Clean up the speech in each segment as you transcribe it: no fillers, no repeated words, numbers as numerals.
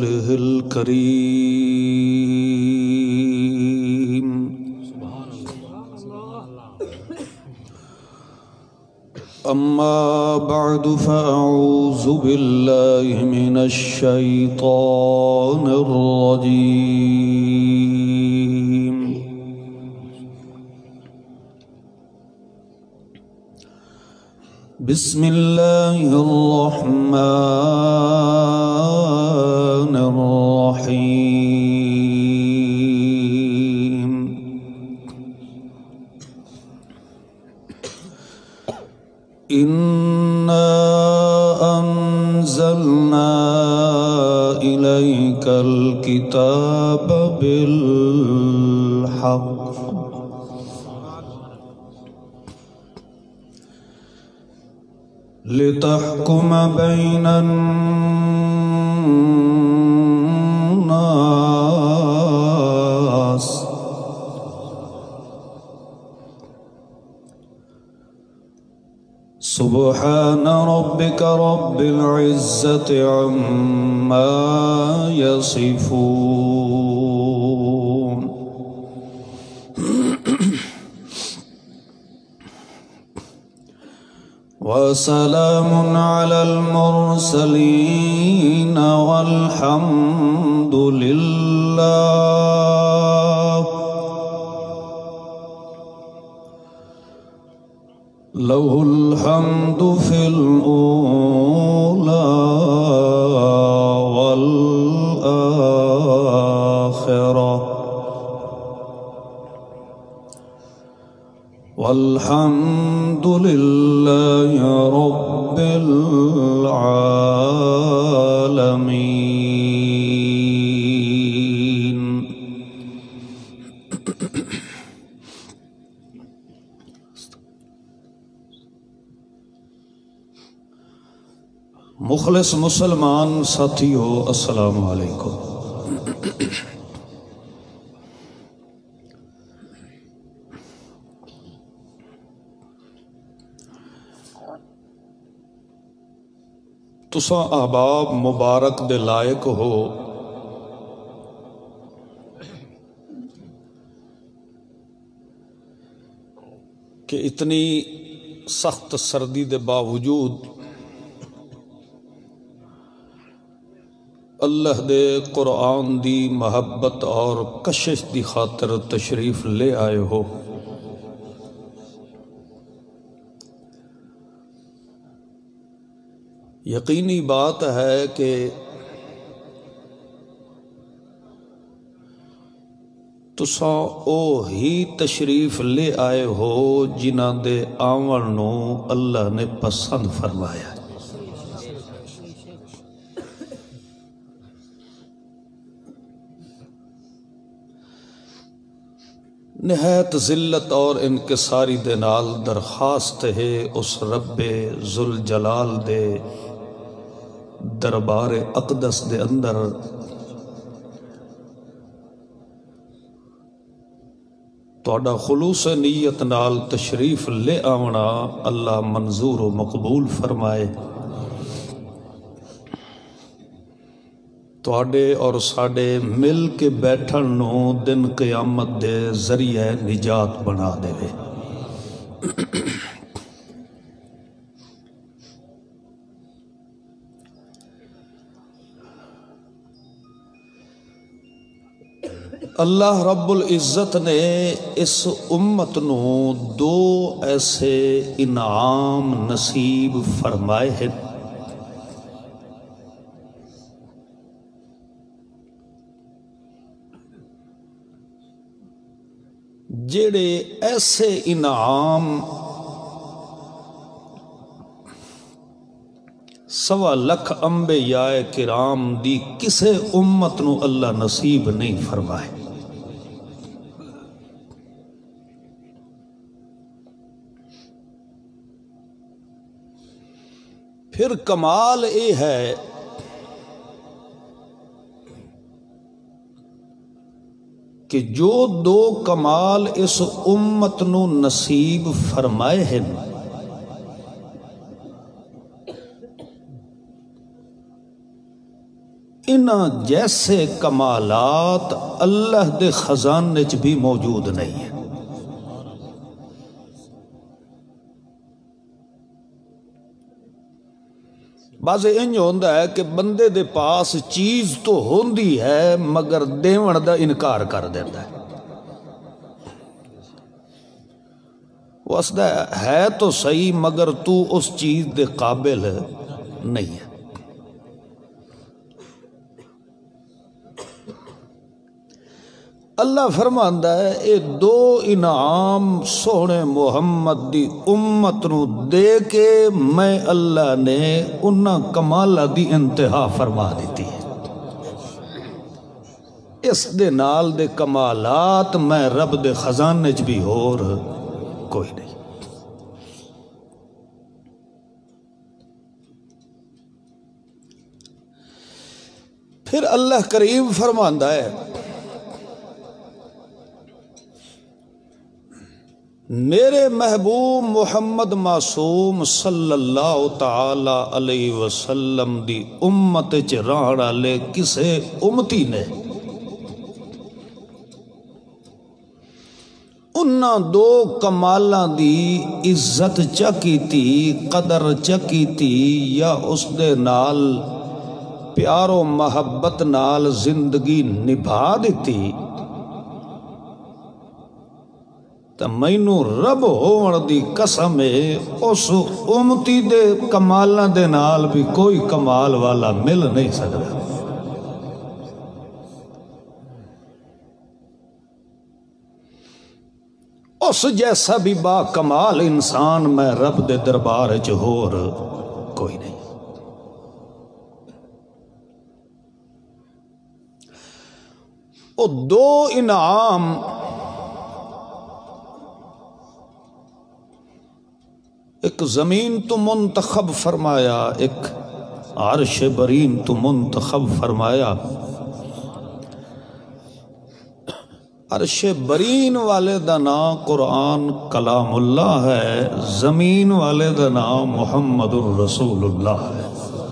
رسوله الكريم أما بعد فأعوذ بالله من الشيطان الرجيم بسم الله الرحمن الرحيم إنا أنزلنا إليك الكتاب بالحق لتحكم بين الناس سبحان ربك رب العزة عما يصفون وسلام على المرسلين والحمد لله له الحمد في الأولى والآخرة والحمد لله رب العالمين. مخلص مسلمان ساتھیو السلام علیکم. تساں احباب مبارک دے لائق ہو کہ اتنی سخت سردی دے باوجود اللہ دے قرآن دی محبت اور کشش دی خاطر تشریف لے آئے ہو. یقینی بات ہے کہ تساں او ہی تشریف لے آئے ہو جنہاں دے آون نو اللہ نے پسند فرمایا. نہایت ذلت اور انکساری دے نال درخواست ہے اس رب ذوالجلال دے دربار اقدس دے اندر تہاڈا خلوص نیت نال تشریف لے آونا اللہ منظور و مقبول فرمائے. تواڈے اور ساڈے مل کے بیٹھن نو دن قیامت دے ذریعہ نجات بنا دے. اللہ رب العزت نے اس امت نو دو ایسے انعام نصیب فرمائے ہیں جڑے ایسے انعام سوا لکھ انبیاء کرام دی کسے امت نو اللہ نصیب نہیں فرمائے. پھر کمال اے ہے کہ جو دو کمال اس امت نو نصیب فرمائے ہیں انہاں جیسے کمالات اللہ دے خزانے چ بھی موجود نہیں ہیں۔ بعض انج ہوندا ہے کہ بندے دے پاس چیز تو ہوندی ہے مگر دیون دا انکار کر دیندا ہے۔ واسطہ ہے تو صحیح مگر تو اس چیز دے قابل نہیں ہے۔ اللہ فرماندا ہے اے دو انعام سونے محمد دی امت نو دے کے میں اللہ نے انہاں کمالہ دی انتہا فرما دیتی ہے۔ اس دے نال دے کمالات میں رب دے خزانے چ بھی ہور کوئی نہیں۔ پھر اللہ کریم فرماندا ہے میرے محبوب محمد معصوم صلی اللہ تعالی علیہ وسلم دی امت چ رہن والے کسے امتی نے انہاں دو کمالاں دی عزت چا کیتی، قدر چا کیتی، یا اس دے نال پیار و محبت نال زندگی نبھا دیتی، تو مینوں رب ہون دی قسم ہے اس امتی دے کمالاں دے نال بھی کوئی کمال والا مل نہیں سکتا۔ اس جیسا بھی با کمال انسان میں رب دے دربار وچ ہور کوئی نہیں۔ او دو انعام ایک زمین تو منتخب فرمایا، ایک عرش برین تو منتخب فرمایا۔ عرش برین والے دا نام قرآن کلام اللہ ہے، زمین والے دا نام محمد الرسول اللہ ہے۔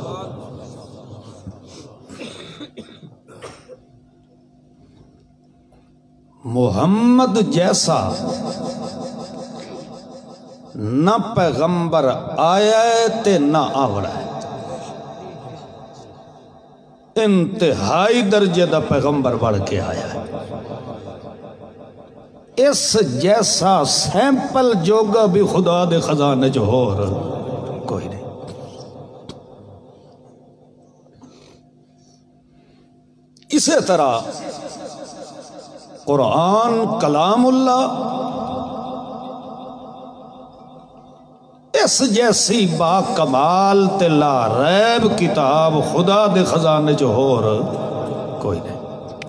محمد جیسا نہ پیغمبر آیا ہے تے نہ آوڑا ہے، انتہائی درجے دا پیغمبر بڑھ کے آیا ہے۔ اس جیسا سیمپل جوگا بھی خدا دے خزانے جو ہور کوئی نہیں۔ اسی طرح قرآن کلام اللہ اس جیسی با کمال تے لا ریب کتاب خدا دے خزانے جو ہور کوئی نہیں۔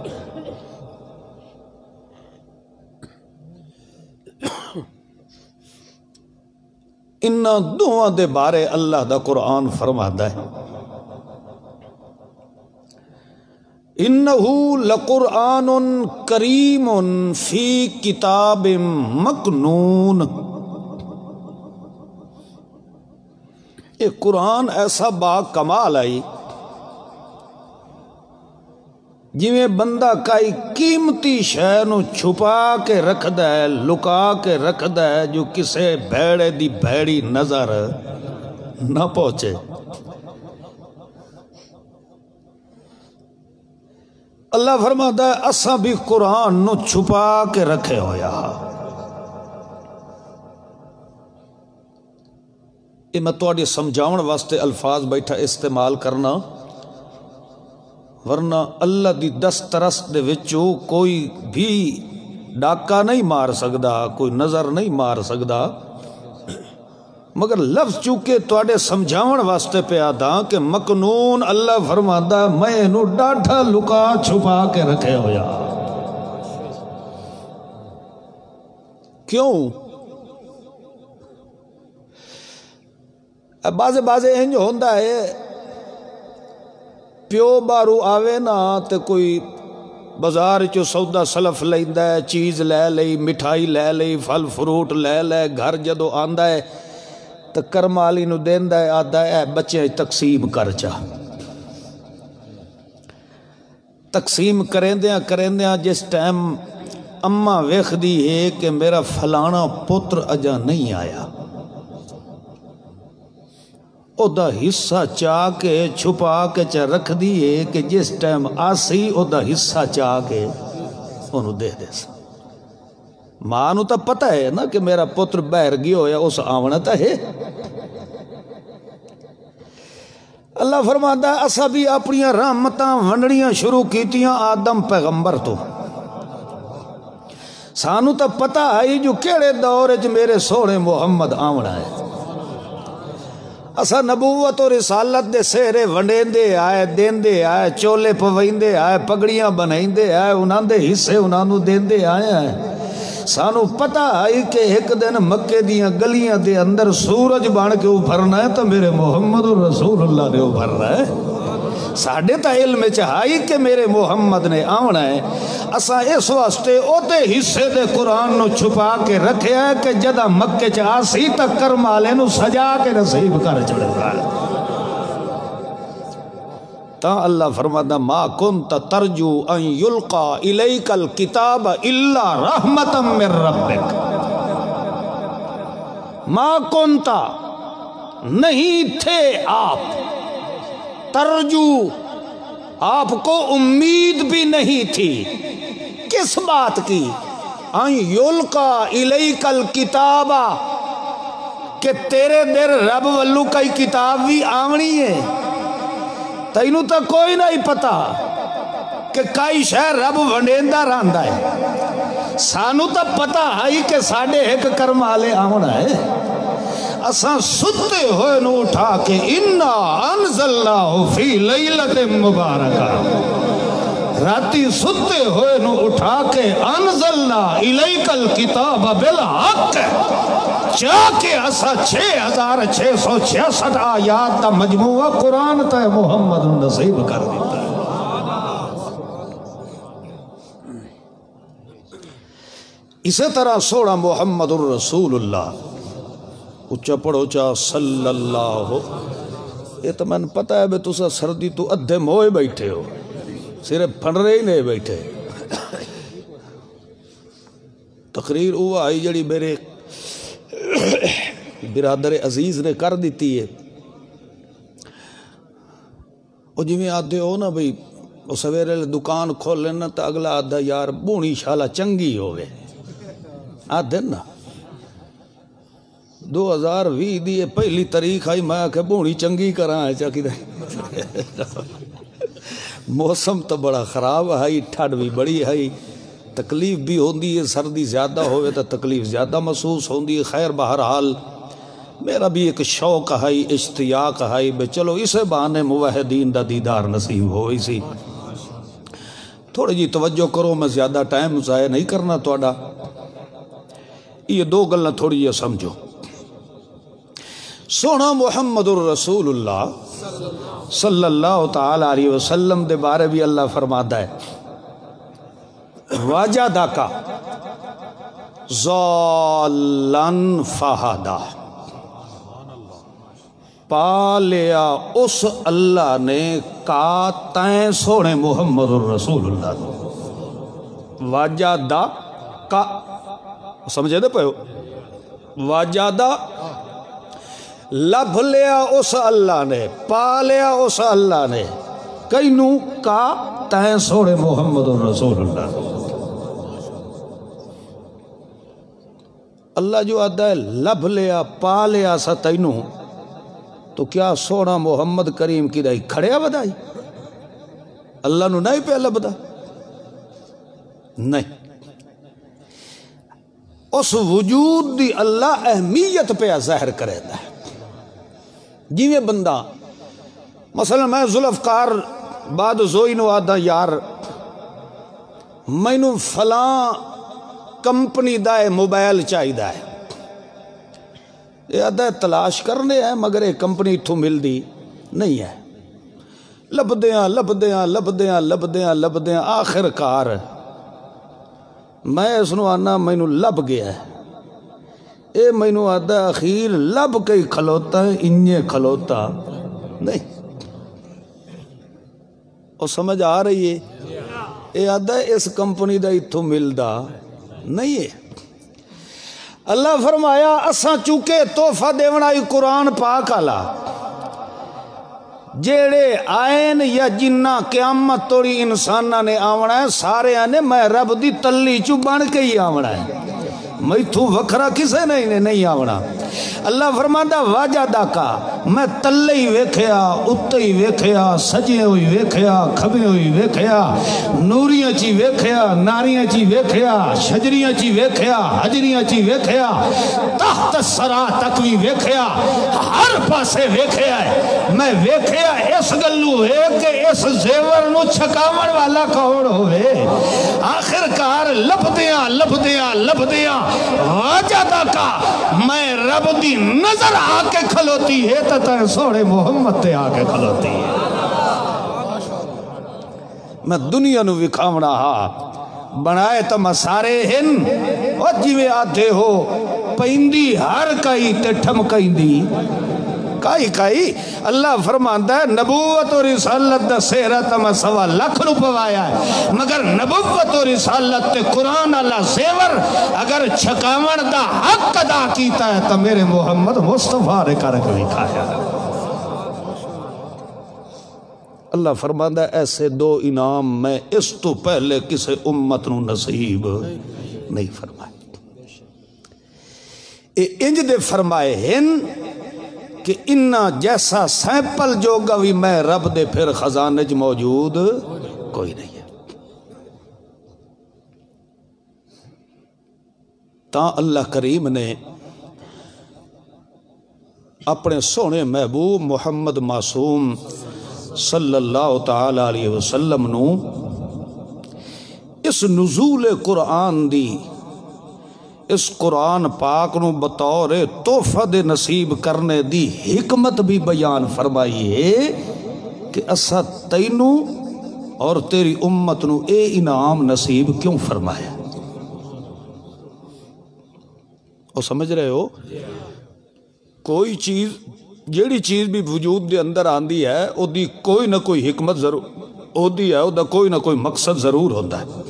انہاں دوہاں دے بارے اللہ دا قرآن فرماتا ہے انہو لقرآن کریم فی کتاب مکنون۔ یہ قرآن ایسا با کمال آئی جویں بندہ کئی قیمتی شے نو چھپا کے رکھدا ہے، لکا کے رکھدا ہے، جو کسے بھیڑے دی بھیڑی نظر نہ پہنچے۔ اللہ فرماتا ہے اساں بھی قرآن نو چھپا کے رکھے ہویا۔ یہ میں تواڈی سمجھاؤن واسطے الفاظ بیٹھا استعمال کرنا، ورنہ اللہ دی دسترس دے وچوں کوئی بھی ڈاکہ نہیں مار سکدا، کوئی نظر نہیں مار سکدا، مگر لفظ چونکہ تواڈے سمجھاؤن واسطے پہ آتا کہ مکنون اللہ فرماتا میں انہوں ڈاٹھا لکا چھپا کے رکھے ہویا۔ کیوں؟ بازے انج ہوندا ہے پیو بارو آوے نا تے کوئی بازار چو سودا سلف لیندا ہے، چیز لے لئی، مٹھائی لے لئی، پھل فروٹ لے لے، گھر جدو آندا ہے تو کرمالی نو دیندا ہے، آدھا ہے بچے تقسیم کر چا۔ تقسیم کریندیاں جس ٹائم اماں ویکھدی ہے کہ میرا فلانا پتر اجا نہیں آیا، او دا حصہ چاہ کے چھپا کے رکھ دیے کہ جس ٹائم آسی او دا حصہ چاہ کے انہوں دے دے سا۔ ماں نو تا پتہ ہے نا کہ میرا پتر باہر گیا ہویا، اس آونا تا ہے۔ اللہ فرماتا ہے اسا بھی اپنی رحمتاں ونڈنیاں شروع کیتیاں آدم پیغمبر تو، سانو تا پتہ ہے جو کیڑے دور وچ میرے سونے محمد آونا ہے۔ اسا نبوت و رسالت دے سہرے ونڈیندے آئے، دیندے آئے، چولے پویندے آئے، پگڑیاں بنائندے آئے، انہاں دے حصے انہاں نو دیندے آئے ہیں۔ سانو پتہ ہے کہ ایک دن مکے دیاں گلیاں دے اندر سورج بن کے ابھرنا ہے تو میرے محمد رسول اللہ نے ابھرنا ہے۔ ساڈے تا علم چاہیے کہ میرے محمد نے آونا ہے۔ اسا اس واسطے اوتے حصے دے قرآن نو چھپا کے رکھے ہے کہ جدہ مکے چاسی تک کرم والے نو سجا کے نصیب کر چڑھے گا۔ تا اللہ فرماتا ما کنت ترجو ان یلقا الیک الکتاب الا رحمتا من ربک، ما کنت نہیں تھے آپ، ترجو آپ کو امید بھی نہیں تھی، کس بات کی؟ ان یلقا الیک الکتاب، کہ تیرے در رب والو کئی کتاب بھی آونی ہے، تینوں تا کوئی نہیں پتا کہ کئی شہر رب ونڈیندہ رہندا ہے۔ سانو تا پتا ہے کہ ساڑھے ایک کرم والے آونا ہے۔ اساں ستے ہوئے نو اٹھا کے انا انزلناہ فی لیلۃ مبارکہ، راتی ستے ہوئے نو اٹھا کے انزلنا الیک الکتاب بالحق، چاہ کے اسا 6666 آیات تا مجموعہ قرآن تا محمد نصیب کر دیتا ہے۔ اسی طرح سوڑا محمد الرسول اللہ، اچھا پڑھو چاہ صلی اللہ، یہ تو میں نے پتہ ہے بے تسا سردی تو ادھے موئے بیٹھے ہو، صرف پھن رہے ہی نہیں بیٹھے۔ تقریر ہوا آئی جڑی میرے برادر عزیز نے کر دیتی ہے، وہ جی میں آدھے ہو نا بھئی وہ سویرے دکان کھول لینا تا اگلا آدھا یار بونی شالا چنگی ہوئے، آدھے نا 2020 دیئے پہلی تاریخ آئی میں کہ بونی چنگی کراں ہے چاکی دے۔ موسم تو بڑا خراب ہے، ٹھڈ بھی بڑی ہے، تکلیف بھی ہوندی ہے، سردی زیادہ ہوئے تو تکلیف زیادہ محسوس ہوندی ہے۔ خیر بہرحال میرا بھی ایک شوق ہے، اشتیاق ہے بے چلو اسے بہانے موحدین دا دیدار نصیب ہوئی سی۔ تھوڑی جی توجہ کرو، میں زیادہ ٹائم ضائع نہیں کرنا توڑا، یہ دو گلنا تھوڑی یہ سمجھو۔ سونا محمد الرسول اللہ صلی اللہ تعالی علیہ وسلم دے بارے بھی اللہ فرماتا ہے وَجَدَكَ ضَالًّا فَہَدَى، پا لیا اس اللہ نے کا تائیں سونے محمد الرسول اللہ وَجَدَكَ، سمجھے دے پہو، وَجَدَ لبھ لیا اس اللہ نے، پا لیا اس اللہ نے، کئی نو کا تائیں سوڑے محمد الرسول اللہ۔ اللہ جو آدھا ہے لبھ لیا پا لیا سا تینوں، تو کیا سونا محمد کریم کی دائی کھڑیا بدائی؟ اللہ نو نہیں پہ لبدا؟ نہیں، اس وجود دی اللہ اہمیت پہ ظاہر کرے دا ہے۔ جیوے بندہ مثلا میں ذوالفقار بعد زوئی نو آدھا یار میں نو فلاں کمپنی دائے موبائل چاہی دائے، یہ آدھا تلاش کرنے ہیں مگر ایک کمپنی تھو مل دی نہیں ہے، لبدیاں آخر کار میں اس نو آنا میں نو لب گیا ہے، اے میں نو آدھا اخیر لب کئی کھلوتا ہے انجے کھلوتا نہیں، اور سمجھ آ رہی ہے یہ آدھا اس کمپنی دا اتھوں ملدا نہیں ہے۔ اللہ فرمایا اساں چونکہ تحفہ دیونا آئی قرآن پاک آلا جیڑے آئین یا جنہ قیامت توڑی انسانہ نے آونا ہے سارے آنے میں رب دی تلی چو بن کے ہی آونا ہے، میں تو وکھرا کسے نہیں آونا۔ اللہ فرماتا واجدہ کا میں تلے ہی ویکھیا اتے ہی ویکھیا سجے ہوئی ویکھیا کھبے ہوئی ویکھیا نوریاں چی ویکھیا ناریاں چی ویکھیا شجریاں چی ویکھیا حجریاں چی ویکھیا تحت سرا تک بھی ویکھیا ہر پاسے ویکھیا ہے۔ میں ویکھیا اس گلو ہے کہ اس زیور نو چھکاون والا کون ہوئے، آخر کار لبدیاں واجدہ کا میں رب دی نظر آ کے کھلوتی ہے تو سوڑے محمد تے آ کے کھلوتی ہے۔ میں دنیا نو وکھاونا ہا بنائے تو مسارے ہن اور جی میں آتے ہو پیندی ہر کئی تے ٹھمکیندی کائی اللہ فرماندا ہے نبوت اور رسالت دا سہرا تے میں 1.25 لاکھ پوایا ہے، مگر نبوت اور رسالت تے قرآن اللہ زیور اگر چھکاون دا حق ادا کیتا ہے تو میرے محمد مصطفیٰ نے کر کے دکھایا ہے۔ اللہ فرماندا ہے ایسے 2 انعام میں اس تو پہلے کسے امت نو نصیب نہیں فرمائے۔ انج دے فرمائے ہن کہ انہ جیسا سیمپل جو گوی میں رب دے پھر خزانے جو موجود کوئی نہیں ہے۔ تا اللہ کریم نے اپنے سونے محبوب محمد معصوم صلی اللہ تعالی علیہ وسلم نو اس نزول قرآن دی اس قرآن پاک نو بطور تحفہ دے نصیب کرنے دی حکمت بھی بیان فرمائی ہے کہ اسا تینوں اور تیری امت نو اے انعام نصیب کیوں فرمایا۔ اور سمجھ رہے ہو کوئی چیز جیڑی چیز بھی وجود دے اندر آندی ہے او دی کوئی نہ کوئی حکمت ضرور ہوتی ہے، او دا کوئی نہ کوئی مقصد ضرور ہوتا ہے۔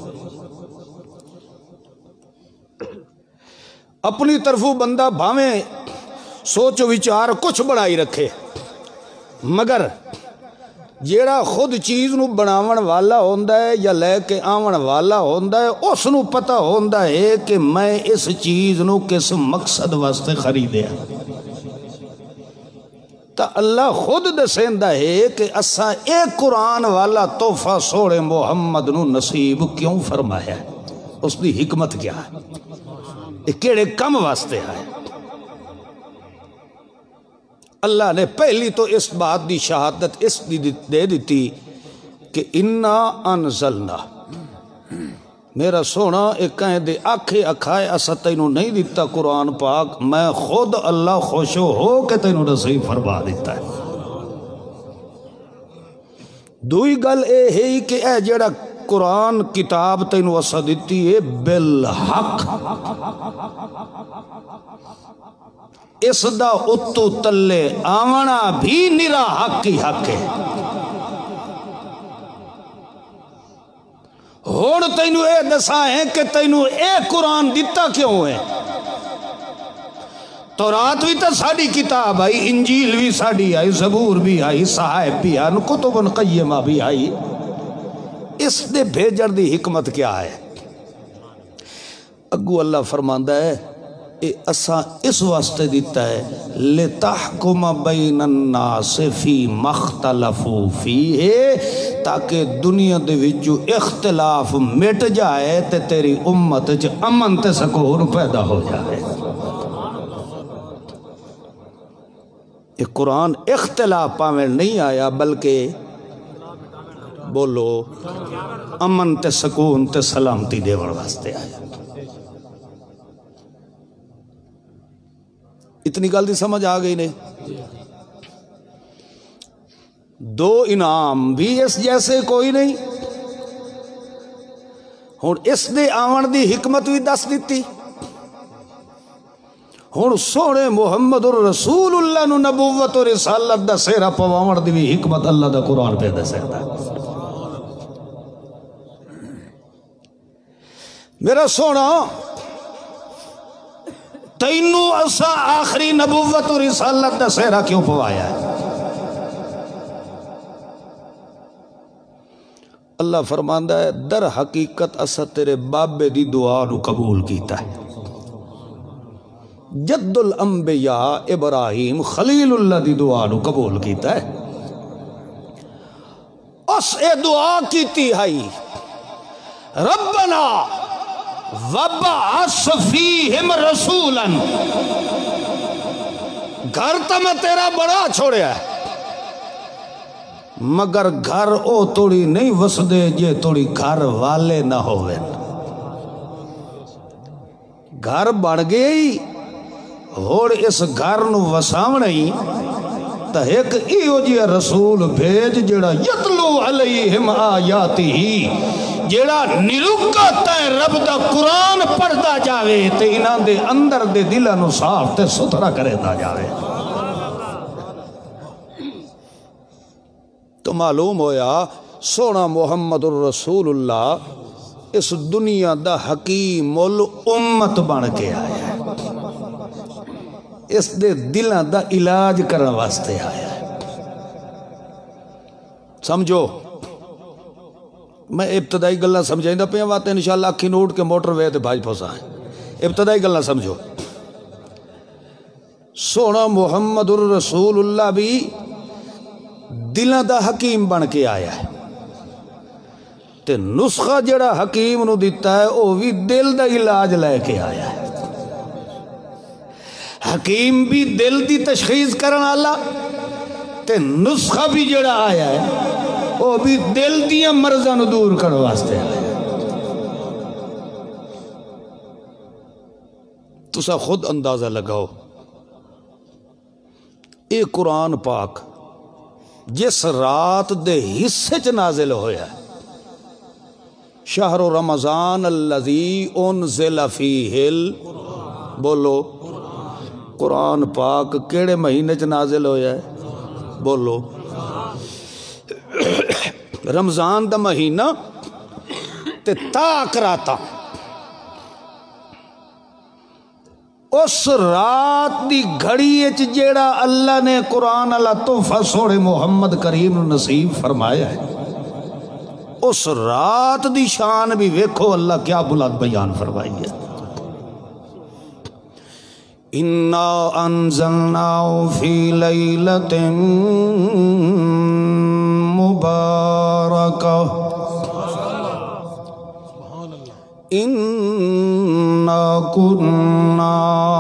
اپنی طرفوں بندہ بھاویں سوچ و وچار کچھ بنائی رکھے، مگر جیڑا خود چیز نو بناون والا ہوندا ہے یا لے کے آون والا ہوندا ہے اس نو پتہ ہوندا ہے کہ میں اس چیز نو کس مقصد واسطے خریدیا۔ تا اللہ خود دسیندا ہے کہ اساں ایک قرآن والا تحفہ سوڑے محمد نو نصیب کیوں فرمایا ہے، اس دی حکمت کیا ہے، کیڑے کم واسطے ہے۔ اللہ نے پہلی تو اس بات دی شہادت اس دی دے دیتی کہ انا انزلنا، میرا سونا ایک کہیں دے آنکھیں اکھائے اسا تینوں نہیں دیتا قرآن پاک، میں خود اللہ خوشو ہو کہ تینوں نصیب فرما دیتا ہے۔ دوئی گل اے ہے کہ اے جڑا قرآن کتاب تینوں اسا دیتی ہے بالحق، اس دا اتو تلے آونا بھی نرا حق کی حق ہے۔ ہون تینوں اے دسا ہے کہ تینوں اے قرآن دیتا کیوں ہے۔ تورات بھی تا ساڑی کتاب آئی، انجیل بھی ساڑی آئی، زبور بھی آئی، صحائف بھی آئی، کتب قیمہ بھی آئی۔ اس دے بھیجر دی حکمت کیا ہے؟ اگو اللہ فرماندہ ہے اے اساں اس واسطے دیتا ہے لِتَحْكُمَ بَيْنَ النَّاسِ فِي مَخْتَلَفُوا فِيهِ، تاکہ دنیا دے وچوں اختلاف مٹ جائے تے تیری امت وچ امن تے سکون پیدا ہو جائے۔ یہ قرآن اختلاف پاویں نہیں آیا بلکہ بولو امن تے سکون تے سلامتی دے واسطے آیا۔ اتنی گل دی سمجھ آ گئی نہیں؟ دو انعام بھی اس جیسے کوئی نہیں، ہن اس دے آون دی حکمت بھی دس دیتی۔ ہن سونے محمد الرسول اللہ نو نبوت و رسالت دا سہرا پواون دی بھی حکمت اللہ دا قرآن پہ دسیندا ہے۔ میرا سونا تینوں اسا آخری نبوت و رسالت دا سہرا کیوں پوایا ہے؟ اللہ فرماندا ہے در حقیقت اسا تیرے بابے دی دعا نو قبول کیتا ہے۔ جد الانبیاء ابراہیم خلیل اللہ دی دعا نو قبول کیتا ہے۔ اس اے دعا کیتی ہے ربنا وَبَعَثْ فِيهِمْ رَسُولًا، گھر تو میں تیرا بڑا چھوڑیا ہے مگر گھر او توڑی نہیں وسدے جے توڑی گھر والے نہ ہوئے۔ گھر بڑھ گئی اور اس گھر نو وساونا ہی تا ایک ایو جی رسول بھیج جڑا یتلو علیہم آیاتی ہی، جڑا نرکت ہے رب دا قرآن پڑھتا جاوے تے انہاں دے اندر دے دلہ نو صاف تے ستھرا کرے دا جاوے۔ تو معلوم ہویا سونا محمد الرسول اللہ اس دنیا دا حکیم الامت بن کے آیا ہے، اس دے دلہ دا علاج کرنے واسطے آیا ہے۔ سمجھو میں ابتدائی گلہ سمجھائیں دا پہ آواتے ہیں انشاءاللہ اکھی نوٹ کے موٹر وے تے بھاج پھوسا ہے۔ ابتدائی گلہ سمجھو، سونا محمد الرسول اللہ بھی دلہ دا حکیم بن کے آیا ہے، تے نسخہ جڑا حکیم نو دیتا ہے وہ بھی دل دا علاج لے کے آیا ہے۔ حکیم بھی دل دی تشخیص کرن آلا تے نسخہ بھی جڑا آیا ہے وہ بھی دل دیا مرضاں نو دور کرنے واسطے آیا ہے۔ تسا خود اندازہ لگاؤ اے قرآن پاک جس رات دے حصے چ نازل ہویا ہے، شہر رمضان الذی انزل فیہ بولو قرآن پاک کیڑے مہینے چ نازل ہویا ہے؟ بولو رمضان دا مہینہ تے تاک راتا، اس رات دی گھڑی اچ جیڑا اللہ نے قرآن اللہ تحفہ سوڑے محمد کریم نصیب فرمایا ہے، اس رات دی شان بھی ویکھو اللہ کیا بلند بیان فرمائی ہے۔ اِنَّا أَنزَلْنَاهُ فِي لَيْلَةٍ مُبَارَكَةٍ إِنَّا كُنَّا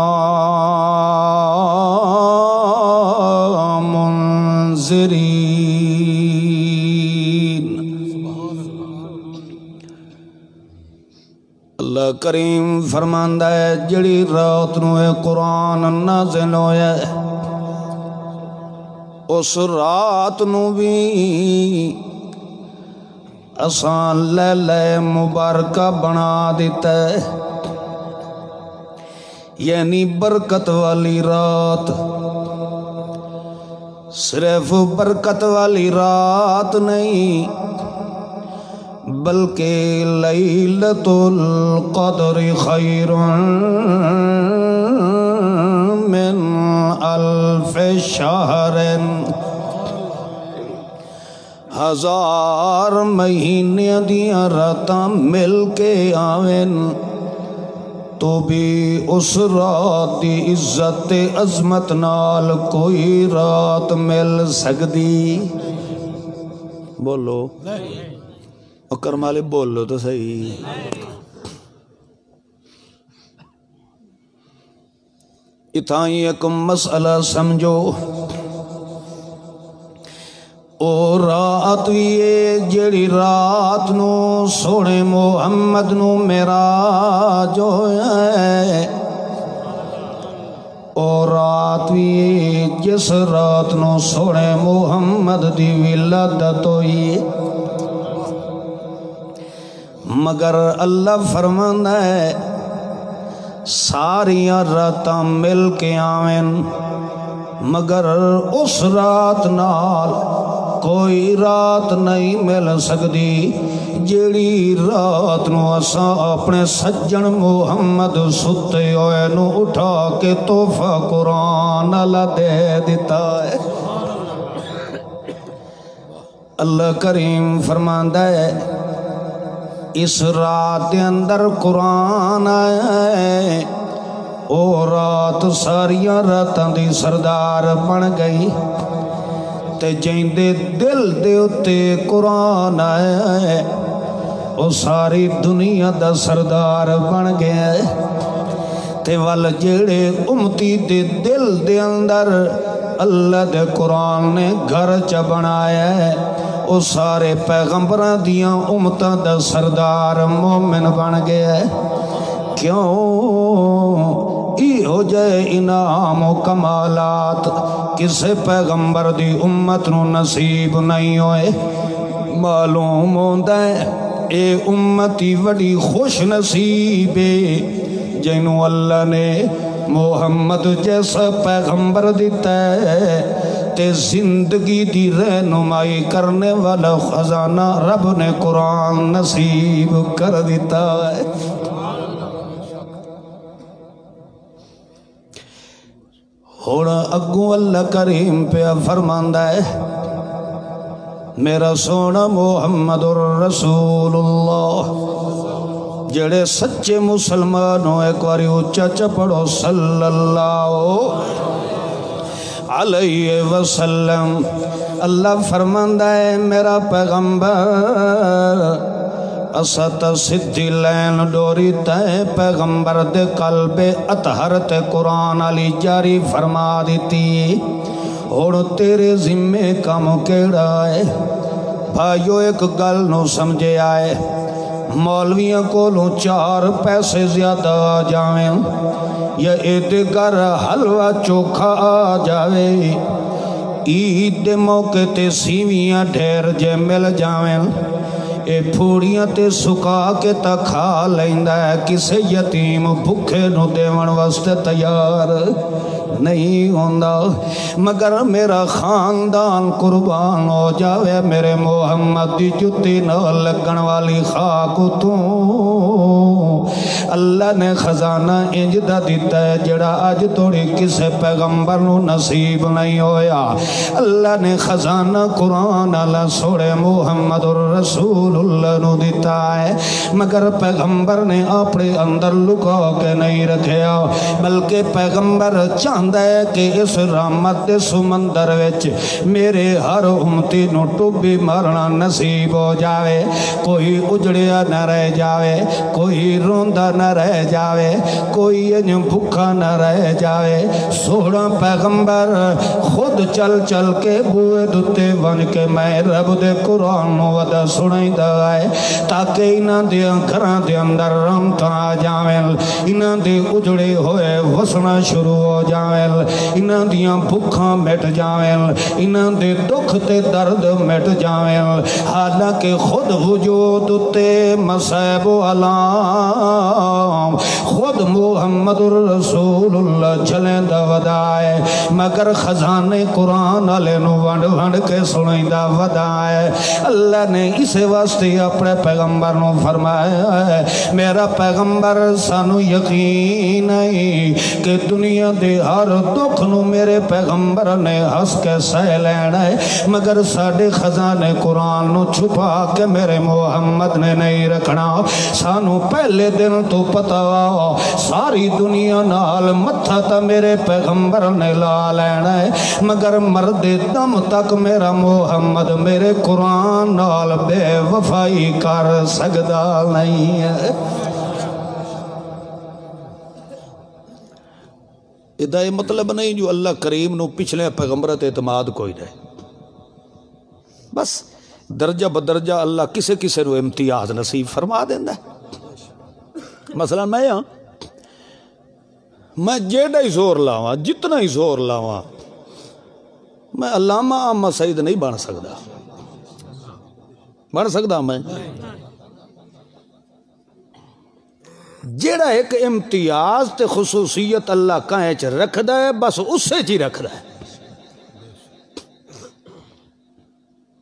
مُنذِرِينَ۔ اللہ کریم فرماندہ ہے جڑی رات نو قرآن نازل ہویا ہے اس رات نو بھی اسان لیلہ مبارکہ بنا دیتا ہے، یعنی برکت والی رات۔ صرف برکت والی رات نہیں بلکہ لیلۃ القدر خیر من الف شہر، ہزار مہینے دیاں راتاں مل کے آویں تو بھی اس رات دی عزت عظمت نال کوئی رات مل سکدی؟ بولو اکر مالک بولو تو صحیح۔ اتھائیں ایک مسئلہ سمجھو، او رات ویے جڑی رات نو سونے محمد نو معراج ہوئے، او رات ویے جس رات نو سونے محمد دی ولادت ہوئی، مگر اللہ فرمانا ہے ساریاں راتاں مل کے آویں مگر اس رات نال کوئی رات نہیں مل سکتی جیڑی رات نو اساں اپنے سجن محمد ستے ہوئے نو اٹھا کے تحفہ قرآن اللہ دے دیتا ہے۔ اللہ کریم فرماندا ہے اس رات دے اندر قرآن آئے، او رات ساریاں راتاں دی سردار بن گئی تے جیندے دل دے اتے قرآن آئے او ساری دنیا دا سردار بن گیا تے وال جیڑے امتی دے دل دے اندر اللہ دے قرآن نے گھر چ بنایا ہے او سارے پیغمبراں دیاں امتاں دا سردار مومن بن گیا ہے۔ کیوں ای ہو جائے انعام و کمالات کسے پیغمبر دی امت نو نصیب نہیں ہوئے۔ معلوم ہوندہ ہے اے امتی وڈی خوش نصیب ہے جنہوں اللہ نے محمد جیسا پیغمبر دیتا ہے تے زندگی دی رہنمائی کرنے والا خزانہ رب نے قرآن نصیب کر دیتا ہے۔ ہونا اگوں اللہ کریم پہ فرماندہ ہے میرا سونا محمد الرسول اللہ جڑے سچے مسلمانوں ایک باری اونچا پڑھو صلی اللہ علیہ وسلم۔ اللہ فرماندہ ہے میرا پیغمبر اسات صدی لین ڈوری تے پیغمبر دے قلب اطہر تے قرآن علی جاری فرما دیتی اور تیرے ذمے کام کیڑا ہے۔ بھائیو ایک گل نو سمجھے آئے مولویاں کو لوں 4 پیسے زیادہ آ جاویں یا ایدے گر حلوہ چوکھا آ جاوے عید دے موقع تے سیویاں ڈھیر جے مل جاویں اے پھوڑیاں تے سکا کے تا کھا لیندہ ہے کسے یتیم بھکھے نو دیون واسطے تیار نہیں ہوندہ مگر میرا خاندان قربان ہو جاوے میرے محمد دی جتی نہ لگن والی خاک تو اللہ نے خزانہ انجدہ دیتا ہے جڑا آج توڑی کسے پیغمبر نو نصیب نہیں ہویا۔ اللہ نے خزانہ قرآن اللہ سوڑے محمد الرسول اللہ نو دیتا ہے مگر پیغمبر نے اپنے اندر لکا کے نہیں رکھیا بلکہ پیغمبر چاہندہ ہے کہ اس رحمت دے سمندر وچ میرے ہر امتی نو ٹوبی مرنا نصیب ہو جاوے کوئی اجڑیا نہ رہ جاوے کوئی روندہ نہ رہ جاوے کوئی بھکھا نہ رہ جاوے۔ سوڑا پیغمبر خود چل چل کے بوئے دتے بن کے میں رب دے قرآن ودا سنائی دا ہے تاکہ انہاں دے گھراں دے اندر رحمت آ جاویں انہاں دے اجڑے ہوئے وسنا شروع ہو جاویں انہاں دیاں بھکھاں مٹ جاویں انہاں دے دکھ تے درد مٹ جاویں حالانکہ خود وجود تے مصائب و علام خود محمد الرسول اللہ چلیں دا ودائے مگر خزانے قرآن علیہ نو ونڈ ونڈ کے سنائی دا ودائے۔ اللہ نے اسے واسطے اپنے پیغمبر نو فرمایا ہے میرا پیغمبر سانو یقین نہیں کہ دنیا دے ہر دکھ نو میرے پیغمبر نے ہس کے سہ لینا ہے مگر ساڑھے خزانے قرآن نو چھپا کے میرے محمد نے نہیں رکھنا۔ سانو پہلے دن تو پتا ساری دنیا نال متھا تا میرے پیغمبر نے لا لینا ہے مگر مرد دم تک میرا محمد میرے قرآن نال بے وفائی کر سکدا نہیں ہے۔ ادھا مطلب نہیں جو اللہ کریم نو پچھلے پیغمبرت اعتماد کوئی نہیں بس درجہ بدرجہ اللہ کسے کسے نو امتیاز نصیب فرما دیندہ ہے۔ مثلا میں جیڑا ہی زور لاواں جتنا ہی زور لاواں میں علامہ احمد سعید نہیں بن سکدا میں جیڑا ایک امتیاز تے خصوصیت اللہ کہیں چ رکھدا ہے بس اسے چی رکھدا ہے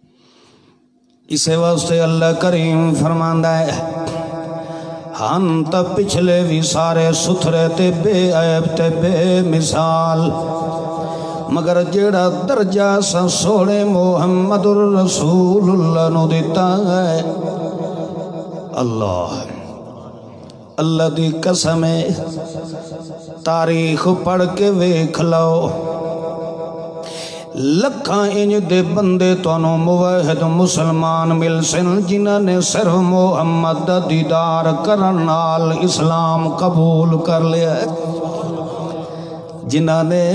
اسے واسطے اللہ کریم فرماندا ہے ہن تا پچھلے بھی سارے ستھرے تے بے عیب تے بے مثال، مگر جیڑا درجہ سا سوڑے محمد الرسول اللہ نو دیتا ہے، اللہ دی قسم ہے تاریخ پڑھ کے ویکھ لو، لکھاں انج دے بندے تانوں موحد مسلمان مل سن جنہاں نے صرف محمد دا دیدار کرن نال اسلام قبول کر لیا ہے، جنہاں نے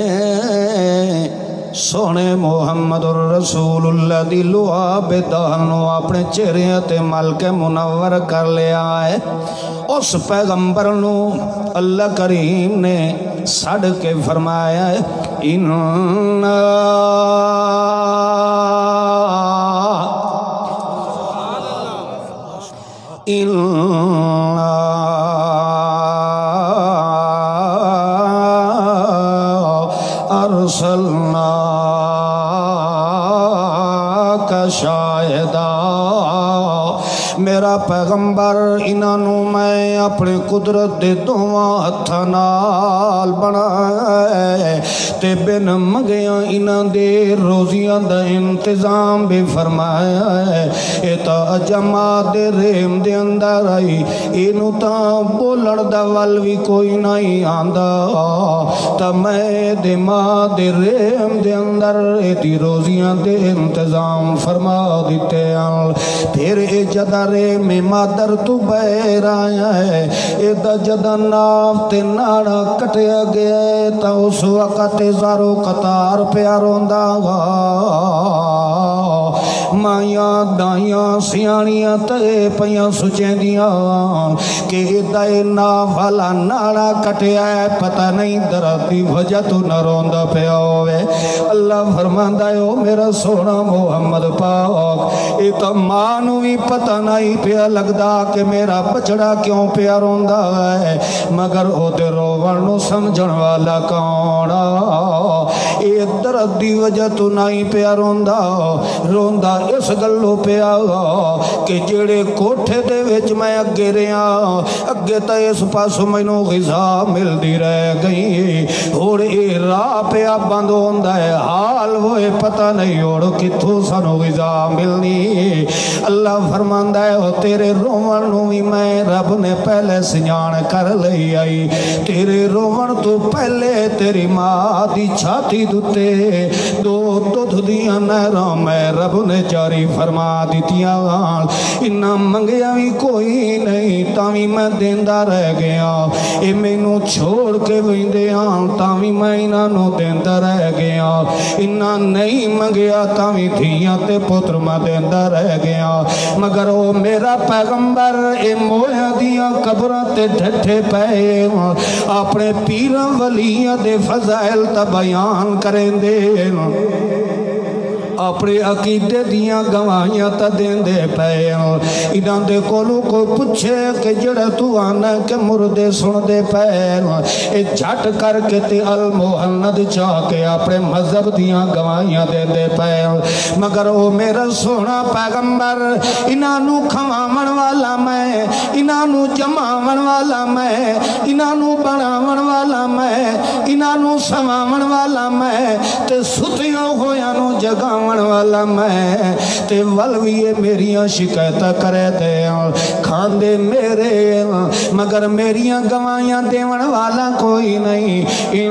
سونے محمد الرسول اللہ دی لعاب دہنوں اپنے چہرے تے مل کے منور کر لیا ہے، اس پیغمبر نو اللہ کریم نے سڑ کے فرمایا ہے ارسلنا کا شاہدہ، میرا پیغمبر انہوں میں اپنے قدرت دے دواں ہتھاں نال بنائے تے بن منگیاں انہاں دے روزیاں دا انتظام بھی فرمایا ہے، اے تا جماعت دے رحم دے اندر آئی، اینو تا بولن دا ول بھی کوئی نہیں آندا، تا میں دے ماں دے رحم دے اندر ایتی روزیاں دے انتظام فرما دیتے ہیں، پھر اے جدہ میں مادر تو بہر آیا ہے، اے دا جدہ ناف تے ناڑا کٹیا گیا ہے، تا اس وقت زارو قطار پیاروں دا گا، مائیاں دائیاں سیانیاں تے پیاں سچیں دیاں کہ دائے ناف والا ناڑا کٹیا ہے، پتہ نہیں درتی وجہ تو نہ روندہ پیا ہوئے، اللہ فرماندہ ہے او میرا سونا محمد پاک، اے تا مانو بھی پتہ نہیں پیا لگدا کہ میرا بچڑا کیوں پیا روندہ ہے، مگر او دے روڑنو سمجھن والا کونہ، اے درد دی وجہ تو نہیں پیا روندہ، روندہ اس گلو پیا کہ جڑے کوٹھے دے وچ میں اگے رہا، اگے تا اس پاس مینوں غذا مل دی رہ گئی، اور اے راہ پیا بند ہوندہ ہے، حال ہوئے پتہ نہیں اور کتھوں سانو غذا ملنی، اللہ فرماندہ ہے او تیرے رومن نوی میں رب نے پہلے سنجان کر لئی آئی، تیرے رومن تو پہلے تیری ماں دی چھاتی دوتے دو دودھ دیاں نہراں میں رب نے جاری فرما دیتیاں، انہاں منگیا بھی کوئی نہیں تاوی میں دیندہ رہ گیا، اے میں نو چھوڑ کے ویندیاں تاوی میں انہاں دیندہ رہ گیا، انہاں نہیں منگیا تاوی تھیاں تے پتر میں دیندہ رہ گیا، مگر او میرا پیغمبر اے مویا دیاں قبران تے ڈھٹھے پے اپنے پیراں ولیاں دے فضائل تا بیان کریں دے، اپنے عقیدے دیاں گواہیاں تا دین دے پے، انہاں دے کولو کو پوچھے کہ جڑا تو آنا کہ مردے سن دے پے، اے جھٹ کر کے تے المحند چاہ کے اپنے مذہب دیاں گواہیاں دین دے پے، مگر او میرا سونا پیغمبر انہاں نو کھوامن والا میں، انہاں نو جماون والا میں، انہاں نو بناون والا میں، انہاں نو سماون والا میں، تے ستیاں ہویاں نو جگاون والا میں، تے ولویے میریاں شکایتہ کرے دے کھاندے میرے، مگر میریاں گواہیاں دیون والا کوئی نہیں،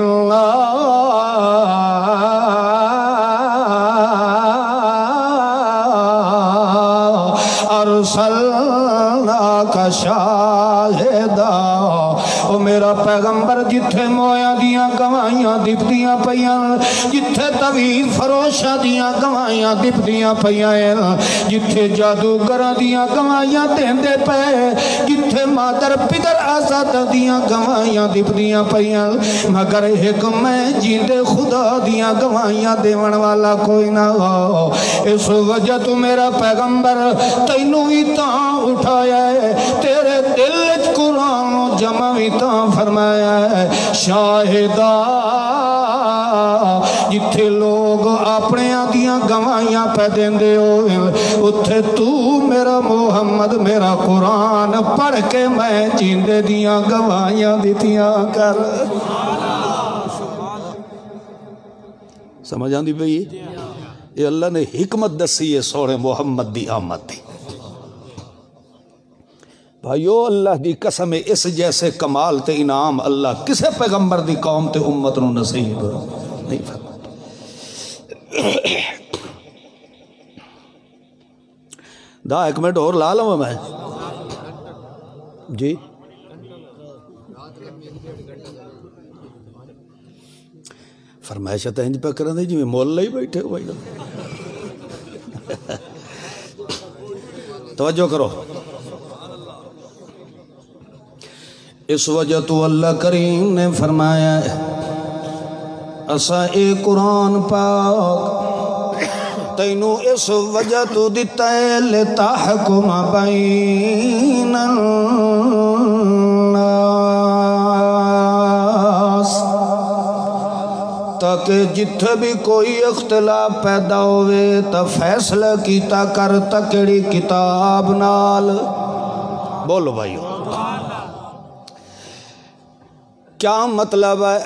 ارسلنا کا شاہدہ، او میرا پیغمبر جتھے مویا دیاں گواہیاں دپتیاں پیاں، جتھے طویل فروشہ دیاں گواہیاں دپتیاں پیاں، جتھے جادوگراں دیاں گواہیاں دیندے پے، جتھے مادر پدر آزاد دیاں گواہیاں دپتیاں پیاں، مگر ایک میں جیندے خدا دیاں گواہیاں دیون والا کوئی نہ ہو، اس وجہ تو میرا پیغمبر تینوں ہی تاں اٹھایا ہے، تیرے دل قرآن جمع ہی تاں فرمایا ہے، شاہدہ جتھے لوگ اپنے آدیاں دیاں گواہیاں پہ دیندے ہو اتھے تو میرا محمد میرا قرآن پڑھ کے میں جیندے دیاں گواہیاں دیتیاں کر سمجھ آندی پئی یہ اللہ نے حکمت دسی ہے سونے محمد دی آمد دی بھائیو اللہ دی قسم اس جیسے کمال تے انعام اللہ کسے پیغمبر دی قوم تے امت نو نصیب نہیں فرماتا دا ایک منٹ اور لا لوں میں جی فرمائشہ تہنج پہ کرنے دے جی میں مولا ہی بیٹھے ہو بھائی توجہ کرو اس وجہ تو اللہ کریم نے فرمایا اسا اے قرآن پاک تینو اس وجہ تو دیتا ہے لتحکم بین الناس تاکہ جتھے بھی کوئی اختلاف پیدا ہوئے تا فیصلہ کیتا کر تکڑی کتاب نال بولو بھائیو کیا مطلب ہے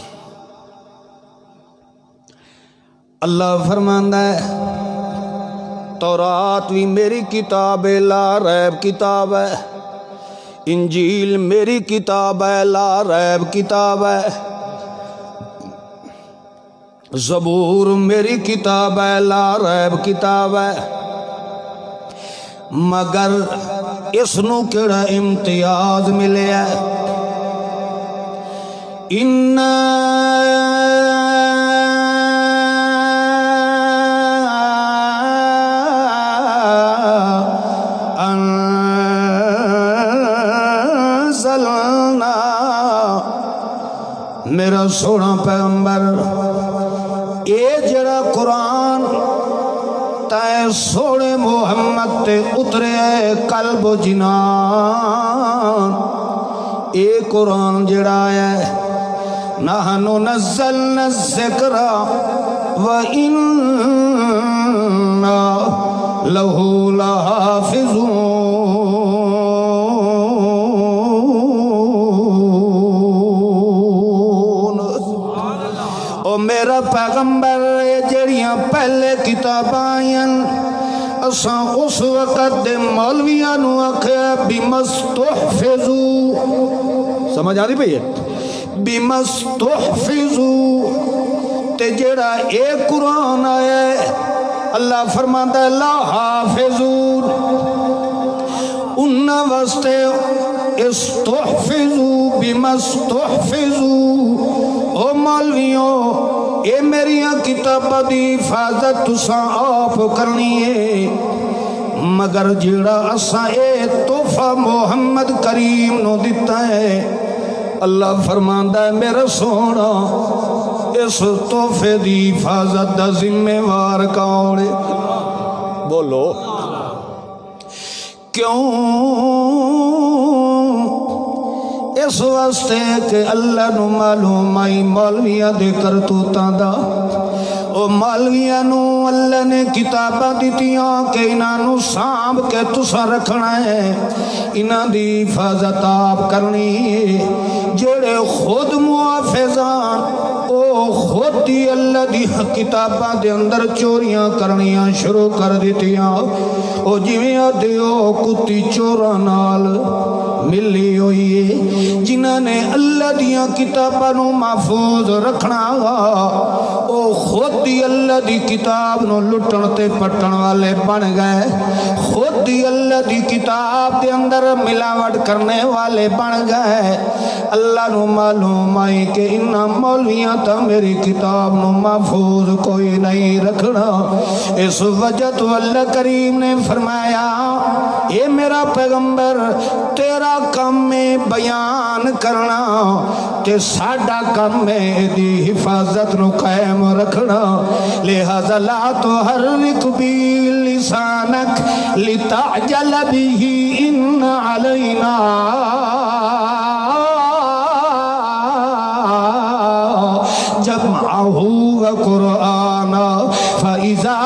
اللہ فرماندہ ہے تورات بھی میری کتاب ہے لا ریب کتاب ہے انجیل میری کتاب ہے لا ریب کتاب ہے زبور میری کتاب ہے لا ریب کتاب ہے مگر اس نو کیڑا امتیاز ملے ہے میرا سونا پیغمبر اے جڑا قرآن تائے سوڑے محمد تے اترے قلب و جنان اے قرآن جڑا ہے نحنو نزلنا الذکر وَإِنَّا لَهُ لَحَافِظُونَ او میرا پیغمبر جڑیاں پہلے کتابائیں اساں اس وقت دے مولویاں نو آکھیا بِمَسْتُحْفِظُوا سمجھ آ رہی پئی ہے بِمَسْتُحْفِظُوا تے جڑا اے قرآن آیا ہے اللہ فرماتا ہے لا حافظون انہا واسطے استحفظوا بِمَسْتُحْفِظُوا او مولویوں اے میریاں کتابہ دی حفاظت تساں آپ کرنی ہے مگر جڑا اساں اے تحفہ محمد کریم نو دیتا ہے اللہ فرماندہ ہے میرا سونا اس تحفے دی حفاظت دا ذمہ وار کون ہے بولو کیوں اس واسطے کہ اللہ نو معلوم آئی مولویاں دے کرتوتاں دا او مولویاں نو اللہ نے کتاباں دیتیاں کہ انہاں نو سانب کے تسا رکھنا ہے انہاں دی حفاظت آپ کرنی ہے جڑے خود محافظان او خود دی اللہ دی کتاباں دے اندر چوریاں کرنیاں شروع کر دیتیاں او جویاں دیو کتی چوراں نال ملی ہوئی ہے جنہاں نے اللہ دیاں کتاباں نو محفوظ رکھنا او خود دی اللہ دی کتاب نو لٹن تے پٹن والے بن گئے خود دی اللہ دی کتاب دے اندر ملاوٹ کرنے والے بن گئے اللہ نو معلوم آئی کہ انہاں مولویاں تا میری کتاب نو محفوظ کوئی نہیں رکھنا اس وجہ تو اللہ کریم نے فرمایا اے میرا پیغمبر تیرا کم میں بیان کرنا تے ساڑھا کم میں دی حفاظت نو قائم رکھنا لہذا لا تحرک بھی لسانک لتعجل بھی ان علینا جمعہ و قرآن فإذا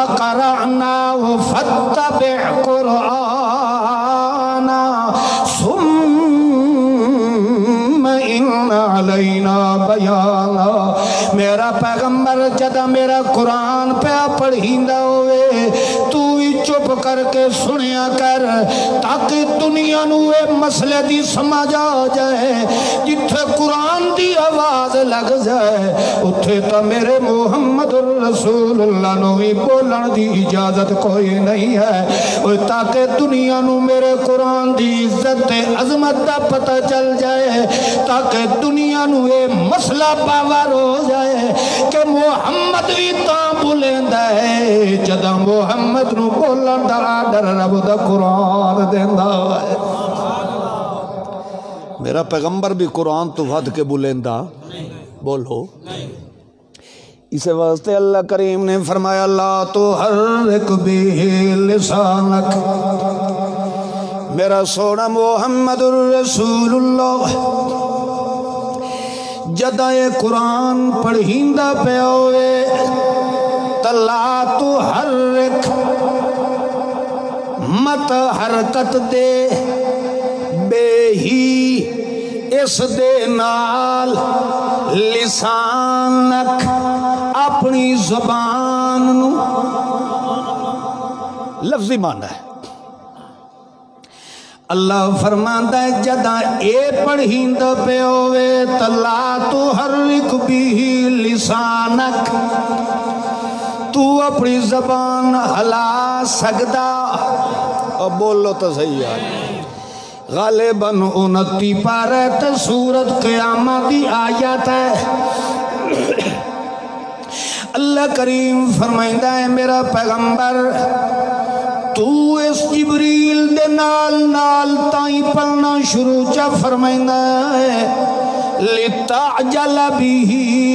علینا بیانا. میرا پیغمبر جدا میرا قرآن پہ پڑھیندا ہوئے تو ہی چپ کر کے سنیا کر تاکہ دنیا نو اے مسئلے دی سمجھ آ جائے. جتھے قرآن دی آواز لگ جائے اتھے تو میرے محمد رسول اللہ نو ہی بولن دی اجازت کوئی نہیں ہے. تاکہ دنیا نو میرے قرآن دی عزت عظمت دا پتہ چل جائے تاکہ دنیا نو اے مسئلہ باور ہو جائے کہ محمد بھی تاں بولیندا ہے جدا محمد نو بولن دا آرڈر رب دا قرآن دیندا ہے. میرا پیغمبر بھی قرآن تو ود کے بولیندا بولو. اس واسطے اللہ کریم نے فرمایا لا تحرک بہ لسانک. میرا سونا محمد الرسول اللہ جدا یہ قرآن پڑھیندا پیا ہوئے تو لا تحرک مت حرکت دے بے ہی اس دے نال لسانک اپنی زبان نو. لفظی معنی ہے اللہ فرماندا ہے جدا اے پڑھیندا پے ہوئے تو لا تحرک بہ لسانک تو اپنی زبان ہلا سکدا. اب بولو تو صحیح ہے. غالباً 29 پارے تے سورت قیامت دی آیت ہے. اللہ کریم فرمائندہ ہے میرا پیغمبر تو اس جبریل دے نال نال تائیں پڑھنا شروع چا فرمائندہ ہے لِتَعْجَلَ بِهِ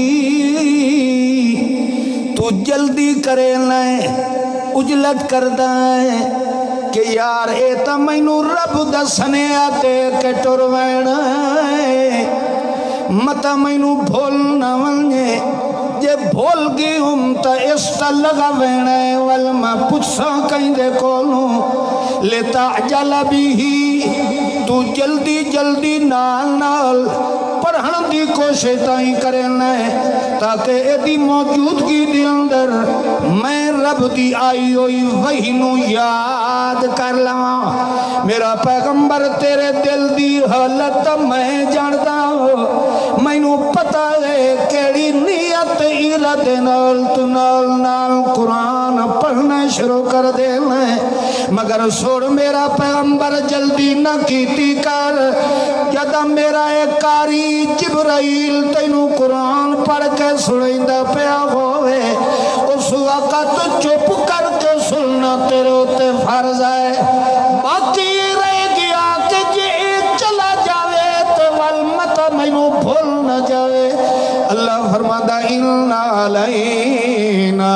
تو جلدی کرے لائیں اجلت کردہ ہے کہ یار اے تا مینو رب دسنے آتے کہ ٹروین ہے متا مینو بھولنا ونجے جے بھول گئی ہم تا استا لگا وینے والما پچھا کہیں دے کولوں لِتَعْجَلَ بِهِ تو جلدی جلدی نال نال پڑھن دی کوشش تائیں کرنا ہے تاکہ ایدی موجودگی دی اندر میں رب دی آئی ہوئی وحی نو یاد کر لواں. میرا پیغمبر تیرے دل دی حالت میں جاندا میں نو پتہ ہے کیڑی نیت ارادے نال تو نال نال قرآن پڑھنا شروع کر دینا ہے. مگر سوڑ میرا پیغمبر جلدی نہ کیتی کر جدا میرا ایک کاری جبرائیل تینو قرآن پڑھ کے سنیندہ پیا ہوئے اس وقت چپ کر کے سننا تیرے ہوتے فرض ہے. باقی رہ گیا کہ جی چلا جاوے تو والمت مینو بھول نہ جاوے. اللہ فرماتا اِنَّا عَلَيْنَا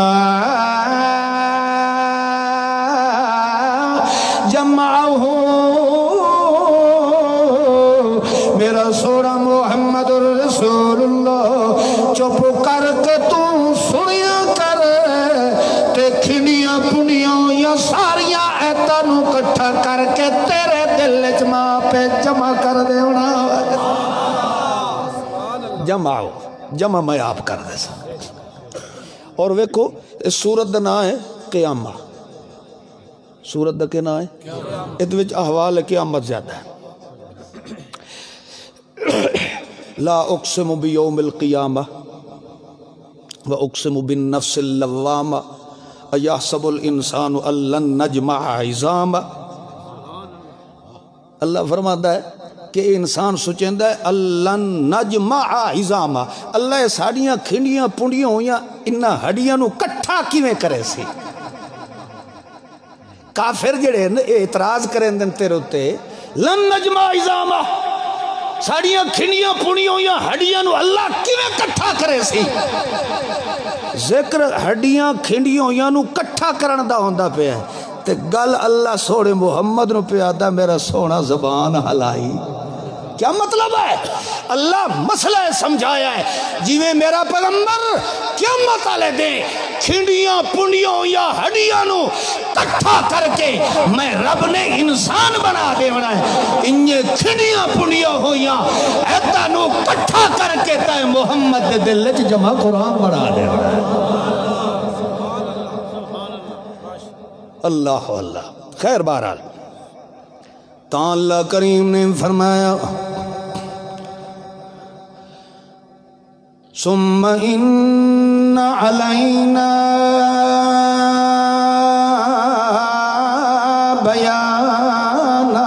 جمعہ. میرا سوڑا محمد رسول اللہ چپ کر کے تو سنیا کر تے کھنیاں پنیاں یا ساریاں ایتانوں کٹھا کر کے تیرے دل جمع پہ جمع کر دیونا. جمع میں آپ کر دے سا. اور ویکھو اس سورت دا نام ہے قیامہ. سورت دا کے نام ہے ات وچ احوال قیامت زیادہ ہے. لا اقسم بیوم القیامہ و اقسم بالنفس اللوامہ ایحسب الانسان ان لن نجمع عظامہ. اللہ فرماتا ہے کہ انسان سوچیندا ہے اللن نجمع عظامہ اللہ ساڑیاں کھنڈیاں پنڈیاں ہویاں انہاں ہڈیاں نو کٹھا کیویں کرے سی. کافر جڑے اعتراض کریں دن تیرے ہوتے لن نجمع عظامہ ساڑیاں کھنڈیاں پنڈیاں ہویاں ہڈیاں نو اللہ کیویں کٹھا کرے سی. ذکر ہڈیاں کھنڈیاں ہویاں نو کٹھا کرن دا ہوندا پیا ہے تے گل اللہ سوڑے محمد نو پیا دا میرا سونا زبان ہلائی. کیا مطلب ہے؟ اللہ مسئلہ سمجھایا ہے جیویں میرا پیغمبر قیامت والے دیں کھنڈیاں پنڈیاں یا ہڈیاں نو کٹھا کر کے میں رب نے انسان بنا دے بنا ہے. انہیں کھنڈیاں پنڈیاں ہویاں ایتا اللہ نو کٹھا کر کے تے محمد دے دل وچ جمع قرآن بنا دے اللہ اللہ خیر بہرحال تا اللہ کریم نے فرمایا ثم ان علینا بیانا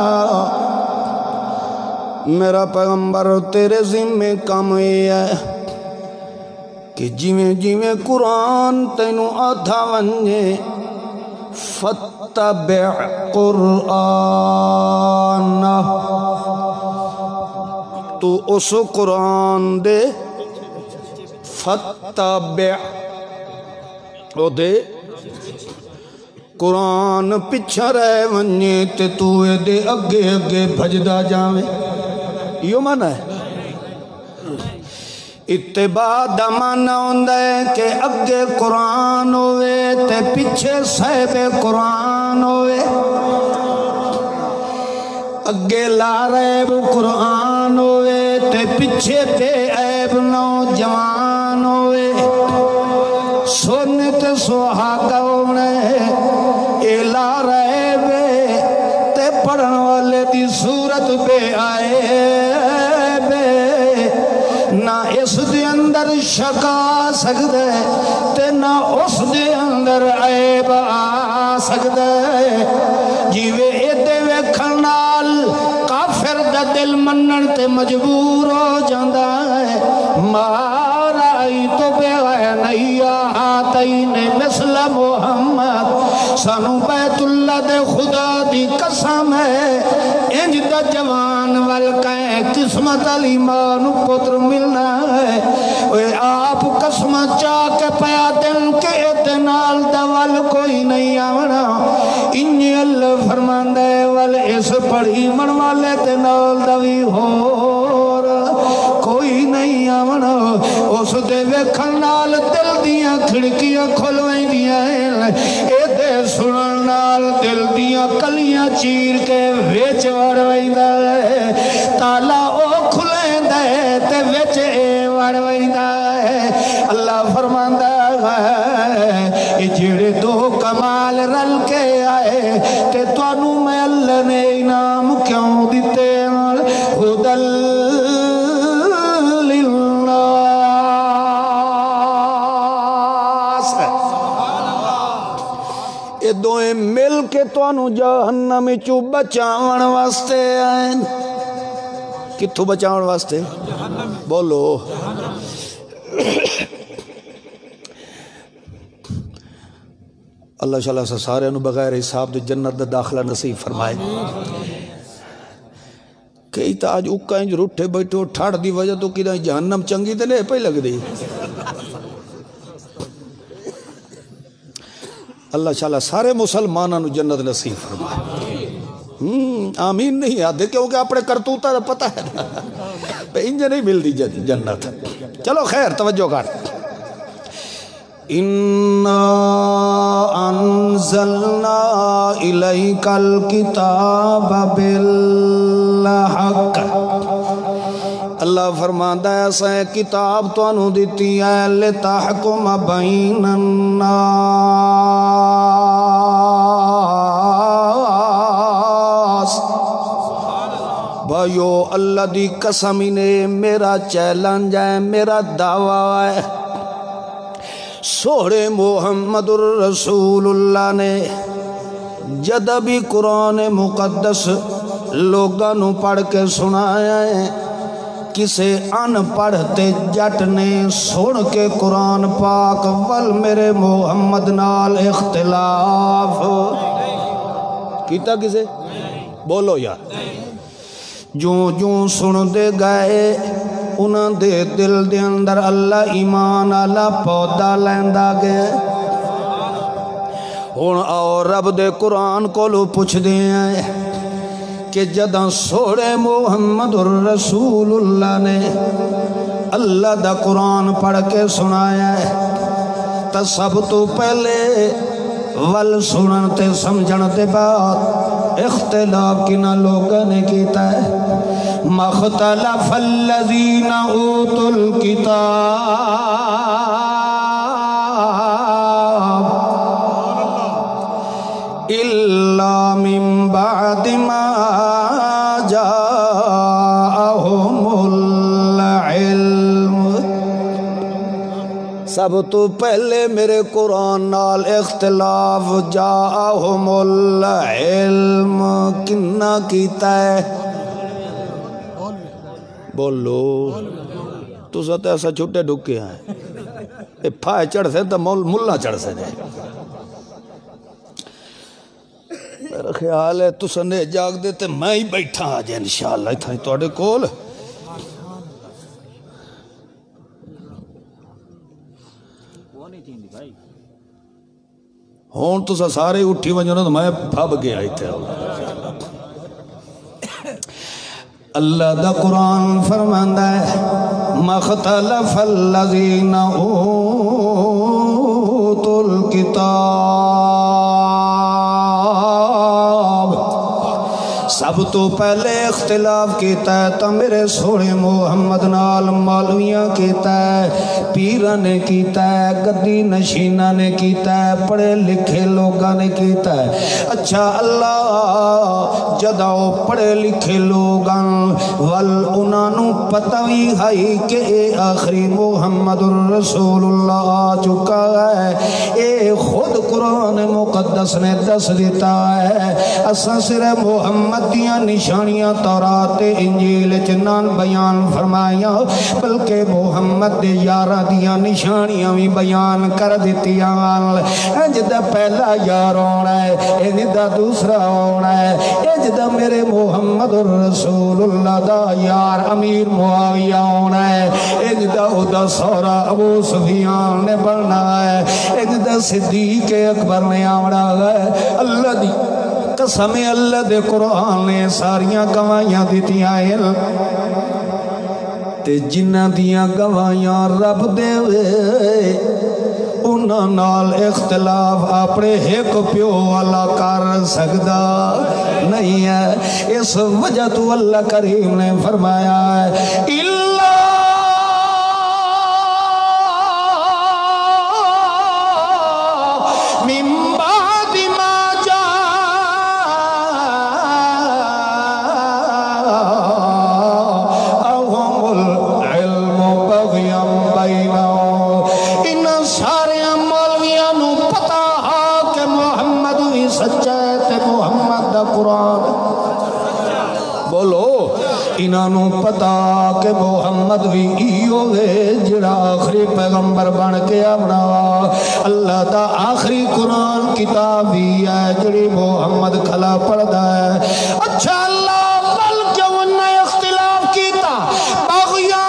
میرا پیغمبر تیرے ذمے کام یہ ہے کہ جویں جویں قرآن تینوں آدھا ونجے فتبع قرآن تو اس قرآن دے فتبع او دے قرآن پچھا رہے ونجے تے تو دے اگے اگے بھجدہ جاویں یوں مانا ہے اتباع دا مانا ہوندہ ہے کہ اگے قرآن ہوئے تے پچھے صاحب قرآن ہوئے اگے لا ریب قرآن ہوئے تے پچھے بے عیب نوجوان ہوئے سنت سہاگا ہونے اے لا ریب تے پڑھن والے دی صورت بے عیب نہ اس دے اندر شک آ سکدے تے نہ اس دے اندر عیب آ سکدے جیوے ایدے ویکھن نال کافر دا دل منن تے مجبور ہو جاندا ہے مارائی تو بے عینیا ہاتین مثل محمد سانو بیت اللہ دے خدا دی قسم ہے انج دا جوان والکہ قسمت علی مانو پتر ملنا ہے آپ قسم چاہ کے پیا دن کے اتنال دوال کوئی نہیں آونا انہی اللہ فرمان دے وال اس پڑھی من والے تنال دوی ہور کوئی نہیں آونا اس دے ویکھن نال دل دیاں کھڑکیاں کھلویں دیاں اے دے سنن نال دل دیاں کلیاں چیر کے ویچ وڑویں دے تالا او کھلیں دے تے ویچ اے وڑویں دے اللہ فرماندہ ہے جڑے دو کمال رل کے آئے تے توانو میں اللہ نے انعام کیوں دیتے خدل دوئے مل کے توانو جہنم چو بچاون واسطے آئیں کتھو بچاون واسطے بولو اللہ شاءاللہ سے سارے انہوں بغیر حساب دے جنت دے داخلہ نصیب فرمائے کئی تا آج اکا انج روٹھے بیٹھو ٹھاڑ دی وجہ تو کی جہنم چنگی دے لے پہ لگ دی اللہ شاءاللہ سارے مسلمانوں جنت نصیب فرمائے آمین نہیں آدھے کیونکہ اپنے کرتوتا دا پتہ ہے انجھے نہیں مل دی جنت چلو خیر توجہ کر اِنَّا أَنزَلْنَا إِلَيْكَ الْكِتَابَ بِالْحَقِّ اللہ فرماتا ہے ایسا کتاب تو انہوں دیتی ہے لِتَحْكُمَ بَيْنَ النَّاسِ بھائیو اللہ دی قسمی نے میرا چیلنج ہے میرا دعویٰ ہے سوڑے محمد الرسول اللہ نے جد بھی قرآن مقدس لوگاں پڑھ کے سنایا ہے کسے ان پڑھتے جٹ نے سن کے قرآن پاک ول میرے محمد نال اختلاف کیتا کسے بولو یار جو سن دے گئے انہاں دے دل دے اندر اللہ ایمان اللہ پودا لیندہ گئے ہون آؤ رب دے قرآن کو لو پوچھ دے ہیں کہ جدہ سوڑے محمد الرسول اللہ نے اللہ دا قرآن پڑھ کے سنایا ہے تا سب تو پہلے ول سنن تے سمجھن تے بعد اختلاف کنا لوگوں نے کیتا ہے مختلف الذین اوتوا الکتاب الا من بعد ما جاءهم العلم سب تو پہلے میرے قرآن نال اختلاف جاءهم العلم کنا کیتا ہے بولو تو ساتھ ایسا چھوٹے ڈکے ہیں اے پھائے چڑھ سے تو ملہ چڑھ سے دے میرا خیال ہے تو سنے جاگ دیتے میں ہی بیٹھا آج انشاءاللہ تھا تو اڑے کول ہون تو سارے اٹھی ونجو نا تو میں بھب گیا ہی تھے اللہ دا قرآن فرماندا ہے مختلف الذین اوتوا الکتاب سب تو پہلے اختلاف کیتا ہے تو میرے سونے محمد نال مولویاں کیتا ہے پیرہ نے کیتا ہے گدی نشینہ نے کیتا ہے پڑھے لکھے لوگاں نے کیتا ہے اچھا اللہ جداؤ پڑھے لکھے لوگاں انہوں پتہ بھی ہے کہ اے آخری محمد الرسول اللہ آ چکا ہے اے خود قرآن مقدس نے دس دیتا ہے اساں صرف محمد دیاں نشانیاں تورات انجیل چنان بیان فرمایا بلکہ محمد دے یارہ دیاں نشانیاں بھی بیان کر دیتیاں انج دا پہلا یار ہونا ہے انج دا دوسرا ہونا ہے انج دا میرے محمد الرسول اللہ دا یار امیر معاویہ ہونا ہے انج دا دا سورا ابو سفیان نے بڑھنا ہے انج دا صدیق اکبر نے آمڑا ہے اللہ دی قسم اللہ دے قرآن نے ساریاں گواہیاں دیتیاں تے جنہ دیاں گواہیاں رب دے وے انہاں نال اختلاف اپنے ایک پیو والا کر سکدا نہیں ہے اس وجہ تو اللہ کریم نے فرمایا ہے انہوں پتا کہ محمد بھی ایو ہے جڑا آخری پیغمبر بن کے اپنا اللہ دا آخری قرآن کتاب بھی ہے جڑی محمد کھلا پڑھدا ہے اچھا اللہ بلکہ انہیں اختلاف کیتا بغیاں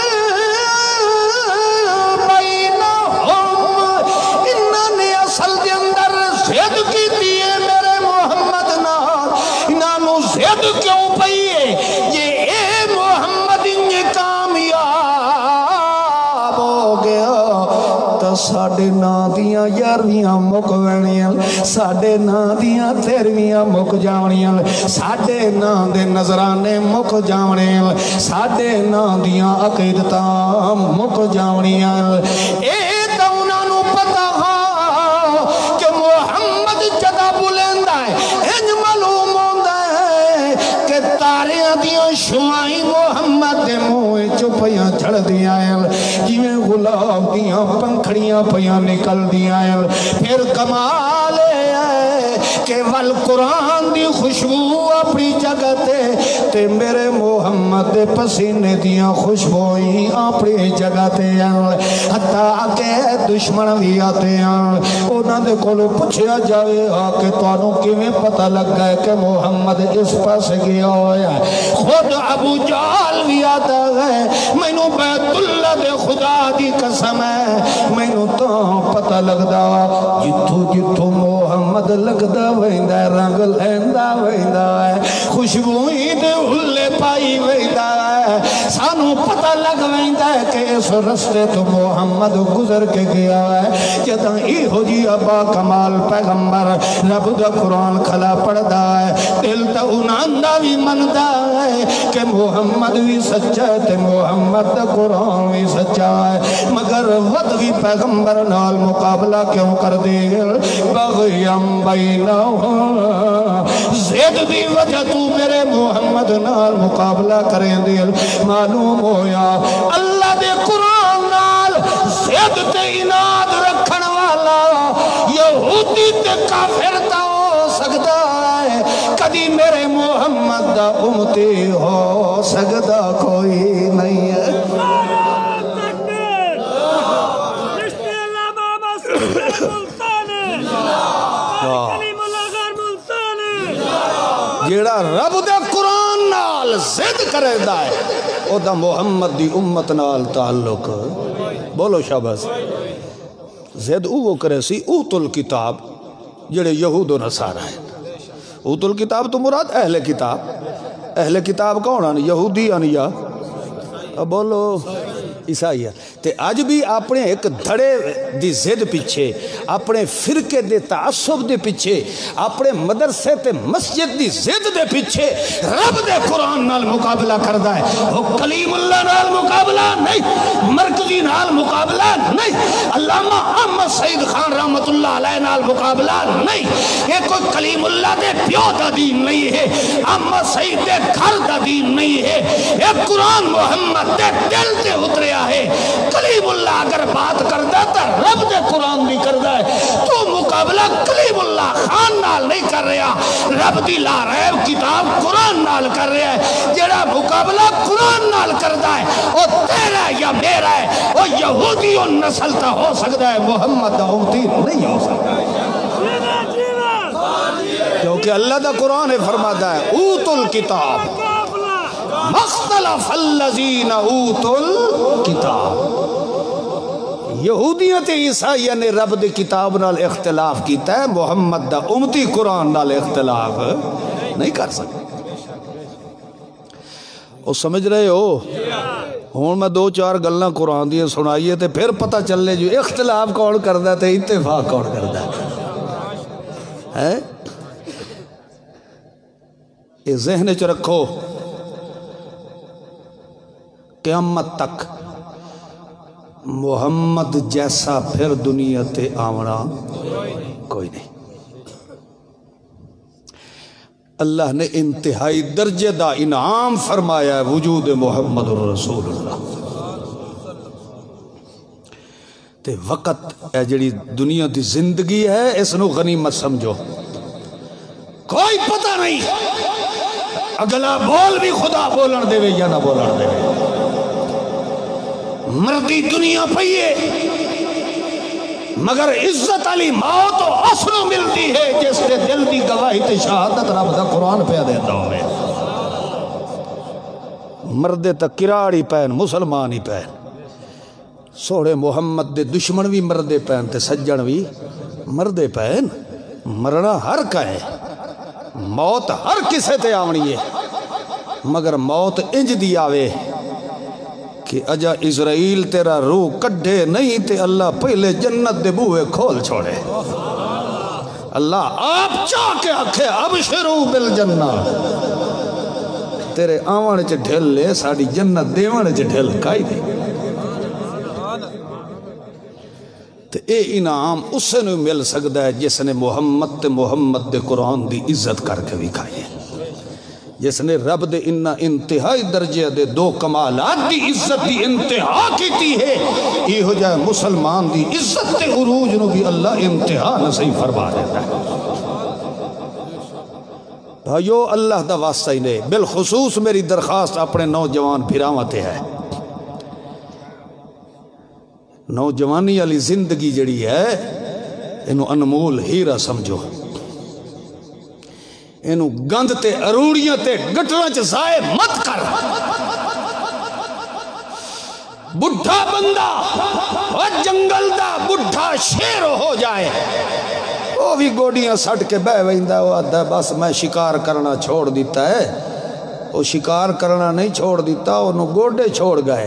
بینہم انہوں نے اصل دے اندر زد کی دیئے میرے محمد نا انہوں زد کیوں پئیے ساڑھے نا دیاں یارویاں مک وینیاں ساڑھے نا دیاں تیرویاں مک جاونیاں ساڑھے نا دے نظرانے مک جاونیاں ساڑھے نا دیاں عقیدتاں مک جاونیاں اے تا انہوں پتا کہ محمد جگہ بلندہ ہے انج معلوم ہوندہ ہے کہ تاریاں دیاں شمائی محمد دے موئے چپیاں چھڑ دیاں جیویں غلاب دیاں پنکھڑیاں پیاں نکل دیاں پھر کمال ہے کہ والقرآن دی خوشبو اپنی جگہ تے میرے محمد دے پسینے دیاں خوشبوئی اپنی جگہ تے حتیٰ کہ دشمن بھی آتے ہیں انہاں دے کولو پوچھیا جاوے کہ توانوں کیویں پتہ لگ گئے کہ محمد اس پاس گیا ہویا ہے خود ابو جہل بھی آتا ہے میں نو بیت اللہ دے خدا دی قسم ہے میں نو تو پتہ لگدا جتھو جتھو محمد لگدا ویندا رنگ لیندا ویندا ہے خوشبوئی دے ہلے پائی ویندا ہے ہے سانو پتہ لگ ویندا ہے کہ اس رستے تو محمد گزر کے گیا ہے جداں ایہو جی ابا کمال پیغمبر رب دا قرآن کھلا پڑھدا ہے دل تے انہاں دا بھی مندا ہے کہ محمد بھی سچا ہے تے محمد دا قرآن بھی سچا ہے مگر ود بھی پیغمبر نال مقابلہ کیوں کر دے بغیم بینہم زید دی وجہ تو میرے محمد نال مقابلہ کریں دل معلوم ہویا اللہ دے قرآن نال زید تے اناد رکھن والا یہودی تے کافر تا ہو سکتا ہے کدی میرے محمد دا امتی ہو سکتا کوئی نہیں ہے جیڑا رب دے قرآن نال زد کرے دا ہے او دا محمد دی امت نال تعلق بولو شاباز زد او کرے سی اوت الکتاب جڑے یہود و نصارہ ہیں اوت الکتاب تو مراد اہل کتاب کون آن یہودی آن یا بولو عیسائی تے آج بھی اپنے ایک دھڑے دی زد پیچھے اپنے فرقے دے تعصب دے پیچھے اپنے مدرسے تے مسجد دی زد دے پیچھے رب دے قرآن نال مقابلہ کردہ ہے وہ کلیم اللہ نال مقابلہ نہیں مرکزی نال مقابلہ نہیں علامہ احمد سعید خان رحمت اللہ علیہ نال مقابلہ نہیں یہ کوئی کلیم اللہ دے پیو دا دین نہیں ہے احمد سعید دے گھر دا دین نہیں ہے یہ قرآن محمد دے دل تے اتریا ہے کلیم اللہ اگر بات کردہ تا رب دے قرآن بھی کردہ ہے تو مقابلہ کلیم اللہ خان نال نہیں کر رہا رب دی لا ریب کتاب قرآن نال کر رہا ہے جڑا مقابلہ قرآن نال کردہ ہے وہ تیرا یا میرا ہے وہ یہودی و نسل تا ہو سکتا ہے محمد دا امتی نہیں ہو سکتا ہے کیونکہ اللہ دا قرآن فرماتا ہے اوت الکتاب مختلف الذین اوت الکتاب یہودیت عیسائیہ نے رب دی کتاب نال اختلاف کیتا ہے محمد دا امتی قرآن نال اختلاف نہیں کر سکتے وہ سمجھ رہے ہو ہون میں دو چار گلنا قرآن دی سنائیے تے پھر پتہ چلے جو اختلاف کون کردہ تے اتفاق کون کردہ ہے یہ ذہن چ رکھو قیامت تک محمد جیسا پھر دنیا تے آونا کوئی نہیں اللہ نے انتہائی درجے دا انعام فرمایا ہے وجود محمد رسول اللہ تے وقت اے جڑی دنیا دی زندگی ہے اس نو غنیمت سمجھو کوئی پتہ نہیں اگلا بول بھی خدا بولن دے وے یا نہ بولن دے وے مردی دنیا پہیے مگر عزت علی موت و اصلوں ملتی ہے جس نے دل دی گواہی تے شہادت رب دا قرآن پہ دیتا ہوئے مردے تا کراڑی پہن مسلمانی پہن سوڑے محمد دے دشمن بھی مردے پہن تے سجن بھی مردے پہن مرنا ہر کا ہے موت ہر کسے تے آونی ہے مگر موت انج دی آوے کہ اجا اسرائیل تیرا روح کڈھے نہیں تے اللہ پہلے جنت دے بوئے کھول چھوڑے اللہ آپ چاہ کے آکھے ابشرو بالجنہ تیرے آوان چے ڈھل لے ساڑی جنت دیوان چے ڈھل کائی دے تے اے انعام اس سے نہیں مل سکتا ہے جس نے محمد دے قرآن دی عزت کر کے بھی کھائی ہے جس نے رب دے انتہائی درجے دے دو کمالات دی عزت دی انتہا کیتی ہے یہ ہو جائے مسلمان دی عزت تے عروج نو بھی اللہ انتہا نصیب فرما دیتا ہے بھائیو اللہ دا واسطہ ہی نہیں بالخصوص میری درخواست اپنے نوجوان پھراوتے ہے نوجوانی علی زندگی جڑی ہے انہوں انمول ہیرا سمجھو انہوں گند تے اروڑیاں تے گٹراں چ ضائع مت کر بڈھا بندہ اور جنگل دا بڈھا شیر ہو جائے وہ بھی گوڑیاں سٹ کے بہ ویندا وہ آدھا بس میں شکار کرنا چھوڑ دیتا ہے وہ شکار کرنا نہیں چھوڑ دیتا، انہوں گوڑے چھوڑ گئے،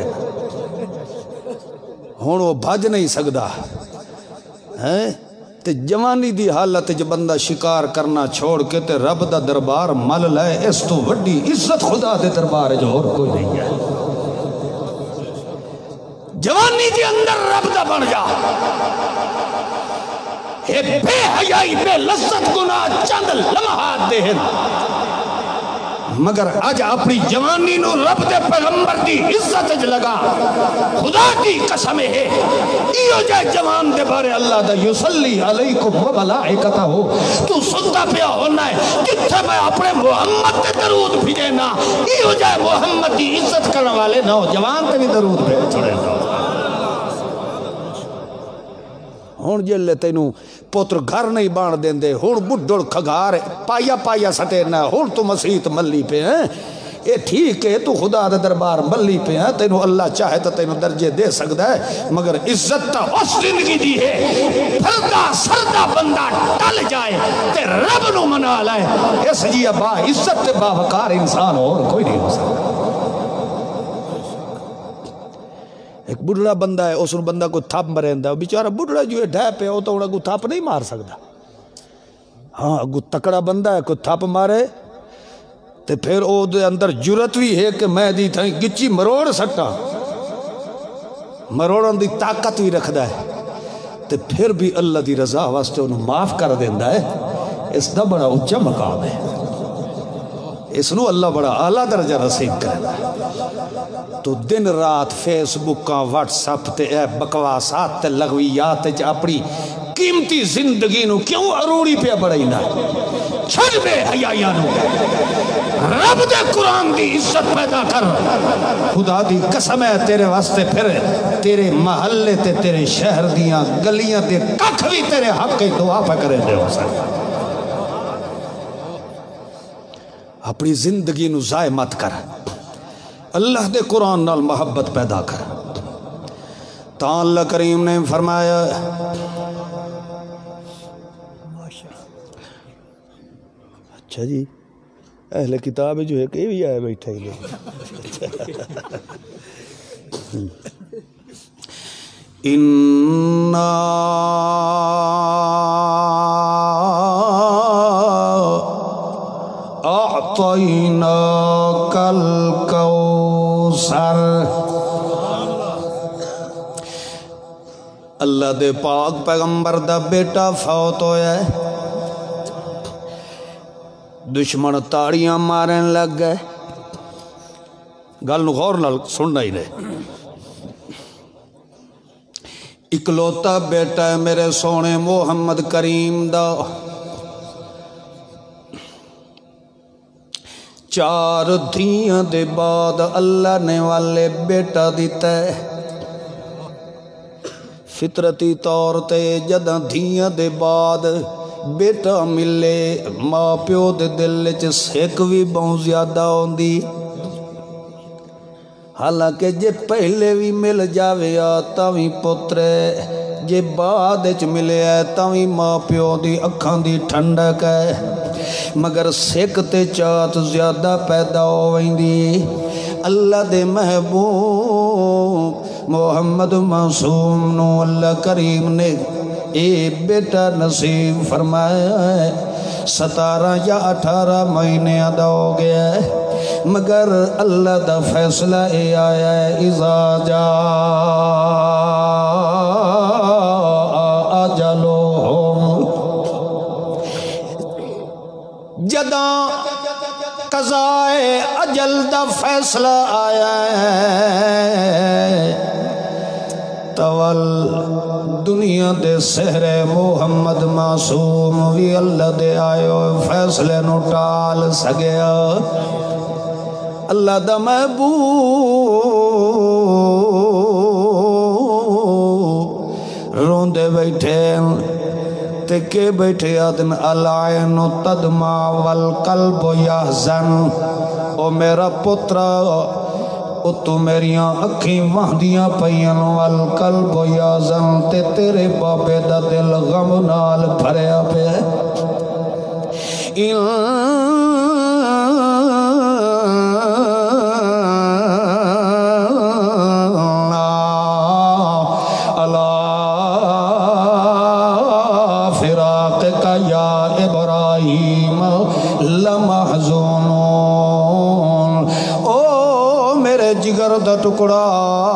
ہون وہ بھج نہیں سکدا ہے۔ تے جوانی دی حالت جو بندہ شکار کرنا چھوڑ کے تے رب دا دربار مل لے، اس تو وڈی عزت خدا دے دربار جو اور کوئی نہیں ہے۔ جوانی دے اندر رب دا بن جا، اے بے حیائی بے لذت گناہ چند لمحات دے ہیں، مگر آج اپنی جوانی نو رب دے پیغمبر دی عزت اج لگا، خدا دی قسم ہے ایو جائے جوان دے بارے اللہ دا یصلی علیکم و ملائکتہ ہو، تو ستا پیا ہونا ہے جتھے میں اپنے محمد تے درود بھیجینا، ایو جائے محمد دی عزت کرنے والے نہ ہو، جوان تے بھی درود بھیج چھڑے نہ ہو۔ ہون جلے تینوں پوتر گھر نہیں بان دیں دے، ہون بڑھڑ کھگار پایا پایا سٹے نہ، ہون تو مسیحت ملی پہ ہیں، اے ٹھیک ہے تو خدا دے دربار ملی پہ ہیں، تینوں اللہ چاہے تو تینوں درجے دے سکتا ہے، مگر عزت تا اس زندگی دی ہے، پھردہ سردہ بندہ ٹل جائے تے رب نو منا لائے، اس جی با عزت تے با وقار انسان اور کوئی نہیں ہو سکتا۔ ایک بڑھڑا بندہ ہے، اس بندہ کو تھاپ مریندا ہے، بیچارہ بڑھڑا جو ہے ڈھے پہ ہو تو انہاں کو تھاپ نہیں مار سکتا، ہاں اگو تکڑا بندہ ہے کو تھاپ مارے تے پھر او دے اندر جرت بھی ہے کہ میں دی تھا گچی مروڑ سکتا، مروڑن دی طاقت بھی رکھدا ہے تے پھر بھی اللہ دی رضا واسطے انہوں معاف کر دیندا ہے، اس دا بڑا اونچا مقام ہے، اس نو اللہ بڑا اعلیٰ درجہ رسید کرنا۔ تو دن رات فیس بکاں واٹس اپ تے اے بکواسات تے لغویات تے اپنی قیمتی زندگی نو کیوں اروڑی پہ بڑھائینا، چھڑ بے حیائی نو، رب دے قرآن دی عزت پیدا کر، خدا دی قسم ہے تیرے واسطے پھر تیرے محلے تے تیرے شہر دیاں گلیاں تے ککھ بھی تیرے حق کی دعا پہ کرے دے ہو سکتا۔ اپنی زندگی نو ضائع مت کر، اللہ دے قرآن نال محبت پیدا کر۔ تا اللہ کریم نے فرمایا اچھا جی اہل کتاب جو ہے کہ بھی آئے بیٹھا ہی لے اِنَّا اعطیناک الکوثر، اللہ دے پاک پیغمبر دا بیٹا فوت ہویا ہے، دشمن تاڑیاں مارن لگ گئے، گل نو غور نال سننا ہی نہیں، اکلوتا بیٹا ہے میرے سونے محمد کریم دا، 4 دھیاں دے بعد اللہ نے والے بیٹا دیتا ہے، فطرتی طور تے جداں دھیاں دے بعد بیٹا ملے ماں پیو دے دل چ سیک بھی بہت زیادہ ہوندی، حالانکہ جے پہلے بھی مل جاوے تاویں پترے، جے بعد چ ملے تاویں ماں پیو دی اکھاں دی ٹھنڈک ہے، مگر سیک تے چاہت زیادہ پیدا ہوئندی۔ اللہ دے محبوب محمد معصوم نو اللہ کریم نے اے بیٹا نصیب فرمایا ہے، 17 یا 18 مہینے ادا ہو گیا ہے، مگر اللہ دا فیصلہ اے آیا ہے اذا جاء اجلہم، جداں قضائے اجل دا فیصلہ آیا ہے، تول دنیا دے سحر محمد معصوم بھی اللہ دے آئے فیصلے نو ٹال سگیا، اللہ دا محبوب روندے بیٹھے تے کے بیٹھے آدن العین تدمع والقلب یحزن، او میرا پترا او تو میریاں اکھیں وہدیاں پئیاں والقلب یحزن، تے تیرے بابے دا دل غم نال بھریا پہ، جگر دا ٹکڑا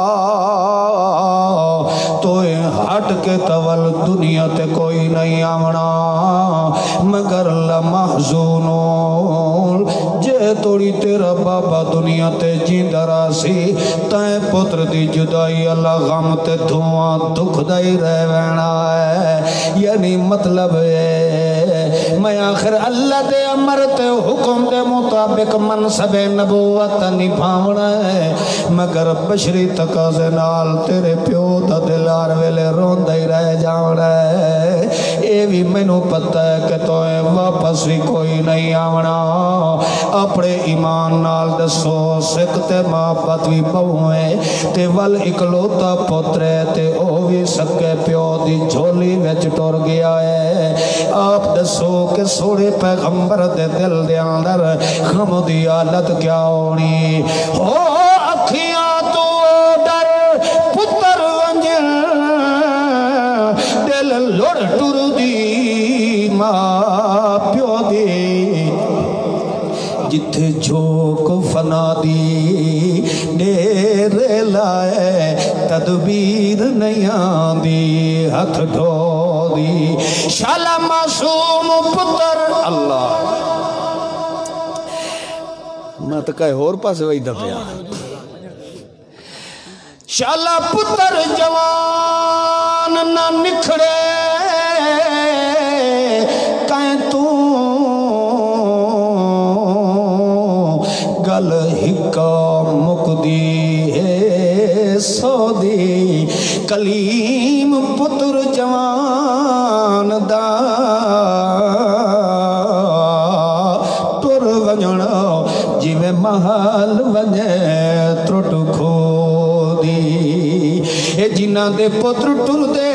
توئے ہٹ کے تول دنیا تے کوئی نہیں آمنا مگر لمحزونون جے توڑی تیرا بابا دنیا تے جیندہ راسی تائیں پتر دی جدائی اللہ غم تے دھواں دکھ دائی رہ وینا ہے یعنی مطلب ہے میں آخر اللہ دے امر تے حکم دے مطابق منصب نبوت نبھاونا ہے مگر بشری تقاضے نال تیرے پیو دا دلار ویلے روندہ ہی رہ جاونا ہے اے بھی میں نو پتہ ہے کہ توئے واپس بھی کوئی نہیں آونا اپنے ایمان نال دسو سکتے محبت بھی بہویں تے ول اکلوتا پترے تے او بھی سکے پیو دی جھولی وچ ٹور گیا ہے آپ دسو کہ سوڑے پیغمبر دے دل دے اندر غم دی حالت کیا ہونی ہو اکھیاں تو ڈر پتر ونجن دل لڑ ٹر دی ماں پیو دی جتھے جھوک فنا دی ڈیر لائے تدبیر نہیں آندی ہتھ ڈھو دی شالا معصوم پتر اللہ میں تو کہے اور پاس وہی دا پیا شالا پتر جوان نہ نکھڑے کہیں تو گل ہکا مکدی ہے سو دی کلیم پتر جوان دا ٹر ونجنا جیویں محل ونجے ترٹ کھو دی اے جنہ دے پتر ٹر دے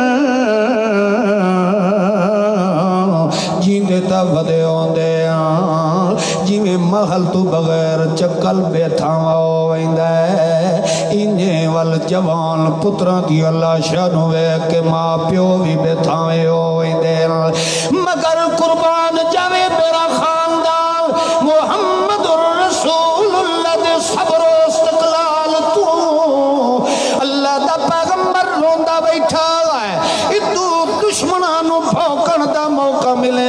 جیندے تا ودے ہوندے جی میں محل تو بغیر چکل بیٹھا ہوئندہ ہے انہیں والجوان پتران دی اللہ شانو ہے کہ ماں پیو بھی بیٹھا ہوئندے مگر قربان جاوے میرا خاندان محمد الرسول اللہ دے صبر و استقلال تو اللہ دا پیغمبر روندہ بیٹھا ہے ادو دشمنانو بھوکن دا موقع ملے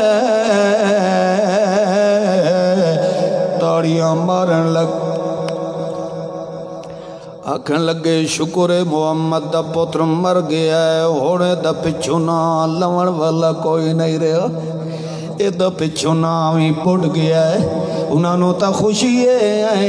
تاڑیاں مارن لگ آکھن لگے شکر محمد دا پتر مر گیا ہے ہونے دا پچھو نا لون والا کوئی نہیں رہا اے دا پچھو نا بھی پڑ گیا ہے انہوں تا خوشی ہے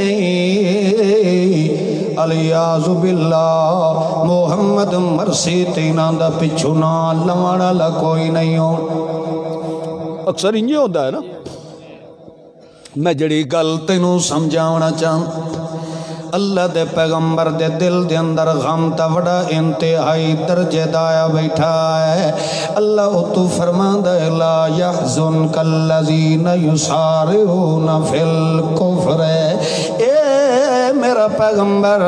علیہ باللہ محمد مرسی تینا دا پچھو نا لون والا کوئی نہیں ہو اکثر انجھے ہوتا ہے نا میں جڑی گل تینوں سمجھاونا چاہوں اللہ دے پیغمبر دے دل دے اندر غم تا وڑا انتہائی درجے دایا بیٹھا ہے اللہ تو فرماندہ لا یحزنک الذین یسارعون فی الکفر اے میرا پیغمبر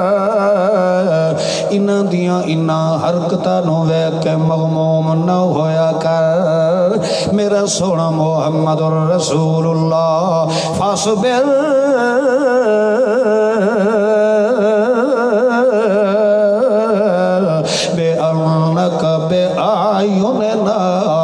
انہ دیاں انہ حرکتہ نوے کے مغموم نہ ہویا کر میرا سونا محمد الرسول اللہ فاصبر بے انک بے آئیننا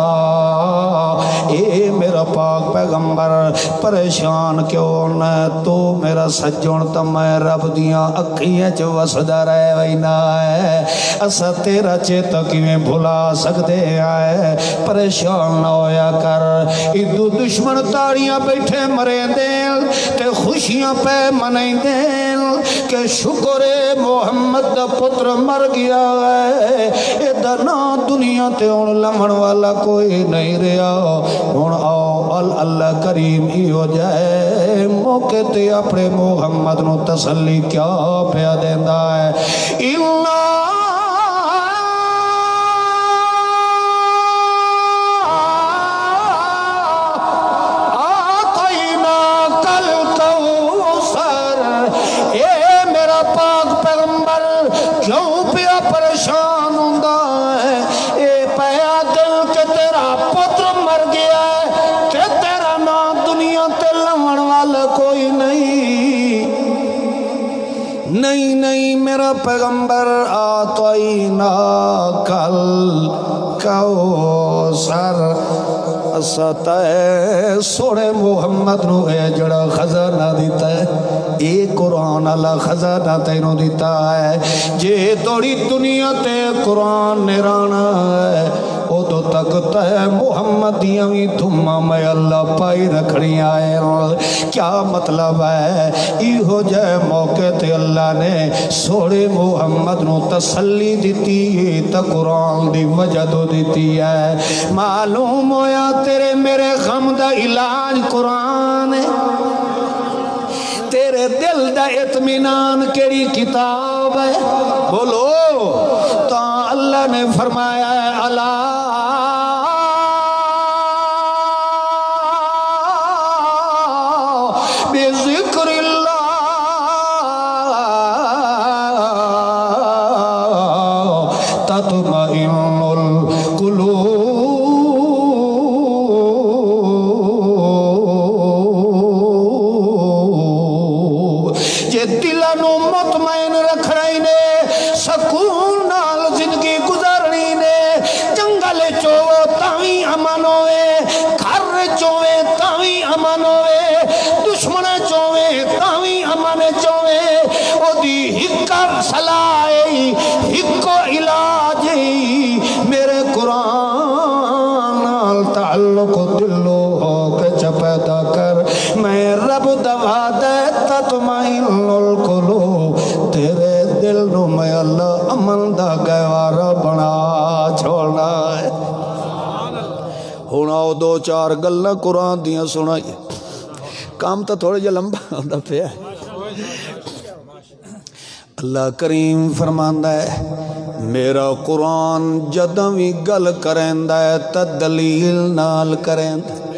اے میرا پاک پیغمبر پریشان کیوں نہ تو میرا سجن تا میں رب دیاں اکھیاں چ وسدا رہ وینا ہے اسا تیرا چیتا کیویں بھلا سکدے آئے پریشان نہ ہویا کر ادو دشمن تاڑیاں بیٹھے مرے دین تے خوشیاں پہ منائی دین کہ شکر محمد دا پتر مر گیا ہے ادھا نا دنیا تے ان لمن والا کوئی نہیں رہا ہون آؤ اللہ کریم ہی ہو جائے موقع تے اپنے محمد نو تسلی کیا پیا دیندہ ہے نہیں نہیں میرا پیغمبر آتینا کل کوثر اسا تے سونے محمد نو اے جڑا خزانہ دیتا ہے اے قرآن اللہ خزانہ تینوں دیتا ہے جے توڑی دنیا تے قرآن نرانا ہے او تو تک تے محمد دیاں بھی دھمہ میں اللہ پائی رکھنی آئے کیا مطلب ہے ایہو جائے موقع تے اللہ نے سوڑے محمد نو تسلی دیتی تا قرآن دی وجہ دو دیتی ہے معلوم ہویا تیرے میرے غم دا علاج قرآن ہے تیرے دل دا اطمینان کیڑی کتاب ہے بولو تا اللہ نے فرمایا ہے اللہ بذکر اللہ تطمئن القلوب مطمئن رکھنے نے سکون نال زندگی گزارنی نے جنگل چوے تاوی امن ہوئے گھر چوے تاوی امن ہوئے دشمن چوے تاوی امن چوے او دی ہکر سلائی ہکو علاجی میرے قرآن نال تعلق دلو ہو کے چپیدا کر میں رب دوا دے تطمئن القلوب تیرے دل نو میں اللہ امن دا گہوارہ بنا چھوڑنا ہے ہونا دو چار گلنا قرآن دیاں سنائی کام تا تھوڑے جا لمبا ہوندہ پہ ہے اللہ کریم فرماندہ ہے میرا قرآن جدوی گل کرندہ ہے تا دلیل نال کرندہ ہے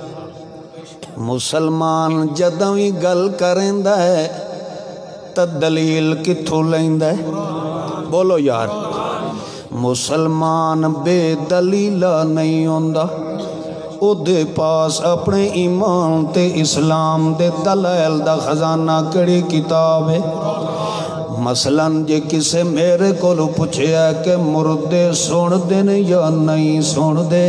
مسلمان جدوی گل کرندہ ہے تا دلیل کتھو لیندہ ہے بولو یار مسلمان بے دلیلہ نہیں ہوندہ او دے پاس اپنے ایمان تے اسلام دے دلائل دا خزانہ کڑی کتاب ہے مثلاً جے کسے میرے کو لو پوچھے ہے کہ مردے سن دے یا نہیں سن دے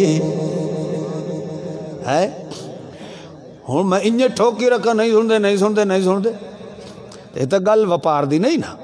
ہے ہوں میں انجھے ٹھوکی رکھا نہیں سن دے نہیں سن دے نہیں سن دے یہ تو گل وپار دی نہیں نا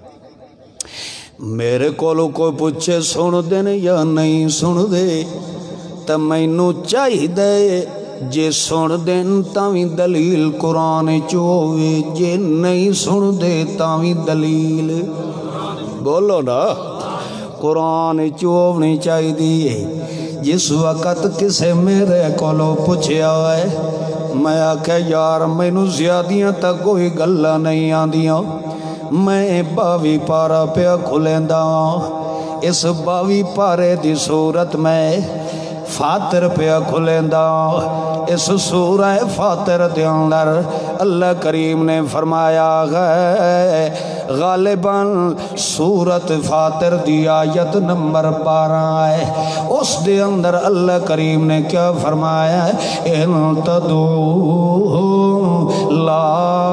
میرے کولو کوئی پوچھے سن دے یا نہیں سن دے تو مینوں چاہی دے جے سن دین تاوی دلیل قرآن چووے جے نہیں سن دے تاوی دلیل بولو نا قرآن چوونی چاہی دیئے جس وقت کسے میرے کولو پوچھیا ہے میں آکھے یار مینوں زیادیاں تک کوئی گلہ نہیں آندیاں میں باوی پارا پیا کھلیندہ اس باوی پارے دی صورت میں فاتر پیا کھلیندہ اس سورہ فاتر دے اندر اللہ کریم نے فرمایا ہے غالباً سورت فاتر دی آیت نمبر 12 ہے اس دے اندر اللہ کریم نے کیا فرمایا ہے ان تدعو لا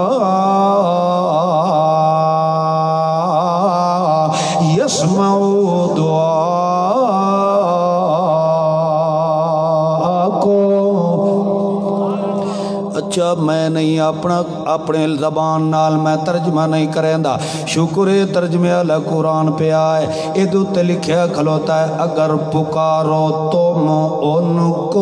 یسمعوا دعاء اچھا میں نہیں اپنے زبان نال میں ترجمہ نہیں کریں دا شکر ترجمہ اللہ قرآن پہ آئے ادھو تے لکھیا کھلوتا ہے اگر پکارو تم ان کو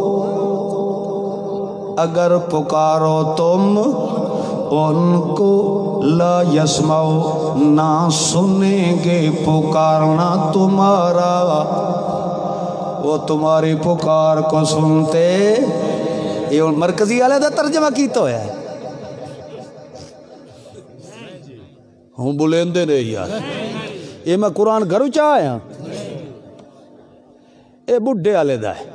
اگر پکارو تم ان کو لا یسمعو نہ سنیں گے پکارنا تمہارا وہ تمہاری پکار کو سنتے یہ مرکزی والے دا ترجمہ کیتا ہے ہوں بلیندے نہیں یار یہ میں قرآن گھرو چاہ آیا یہ بڑھے والے دا ہے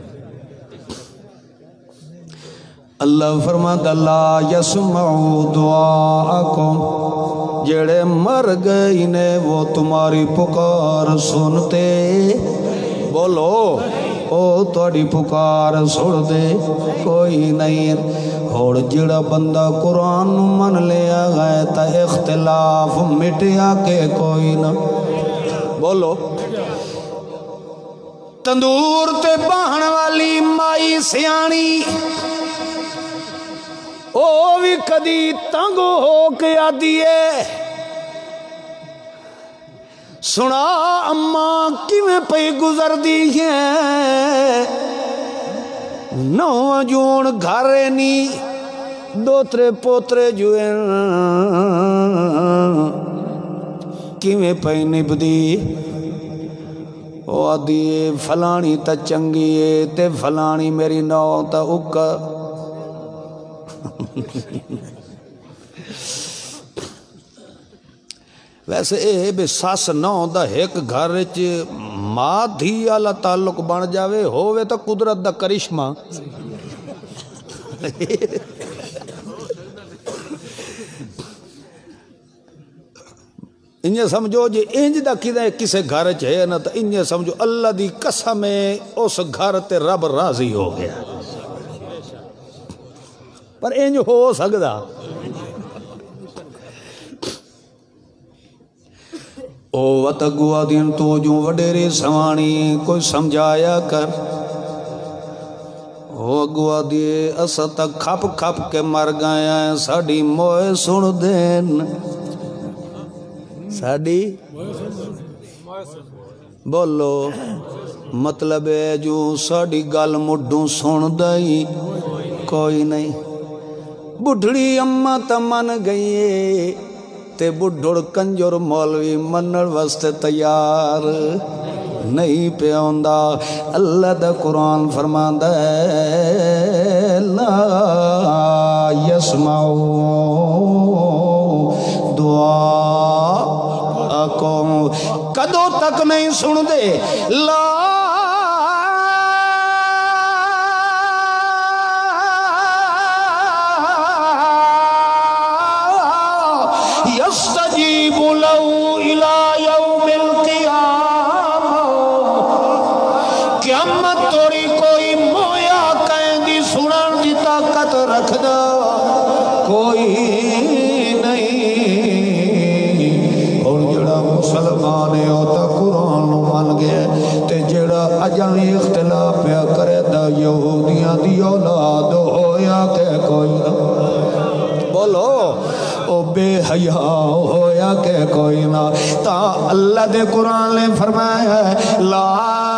اللہ فرماتا لا یسمعو دعاءکم جڑے مر گئی نے وہ تمہاری پکار سنتے بولو او تھوڑی پکار سن دے کوئی نہیں اور جڑا بندہ قرآن من لیا گئے تا اختلاف مٹیا کے کوئی نہ بولو تندور تے باہن والی مائی سیانی او بھی کدی تنگ ہو کے آدیے سنا اماں کیویں پئی گزر دی ہے نو جون گھارے نی دوترے پوترے جوئے کیویں پئی نبدی او آدھی فلانی تا چنگی ہے تے فلانی میری نو تا اکا ویسے اے بے ساس نو دا ایک گھر وچ ماں دھی والا تعلق بن جاوے ہووے تا قدرت دا کرشمہ انجھے سمجھو جی انج دا کسے گھر ہے نا تو انجھے سمجھو اللہ دی قسم اس گھر تے رب راضی ہو گیا پر انج ہو سکدا او وطگوا دین تو جو وڈیری سوانی کوئی سمجھایا کر او اگوا دیے اسا تک کھپ کھپ کے مر گیا ہے ساڑی موئے سن دین ساڑی بولو مطلب ہے جو ساڑی گل مڈوں سن دائی کوئی نہیں بڑھڑی اماں تا من گئی تے بڑھڑ کنجر مولوی منر واسطے تیار نہیں پہ آندا اللہ دا قرآن فرماندا ہے لا یسمعو دعاءکم کدو تک نہیں سن دے لا يستجيب له إلى يوم القيامة قیامت توڑی کوئی مویا کہیں دی سنن دی طاقت رکھ دا کوئی نہیں اور جڑا مسلمان ہے ہوتا قرآن مان گئے تے جڑا اجاں اختلاف پیا کرے دا یہودیاں دی اولاد ہویا کہ کوئی نہ بولو او بے حیا ہویا کہ کوئی نہ تا اللہ دے قرآن نے فرمایا ہے لا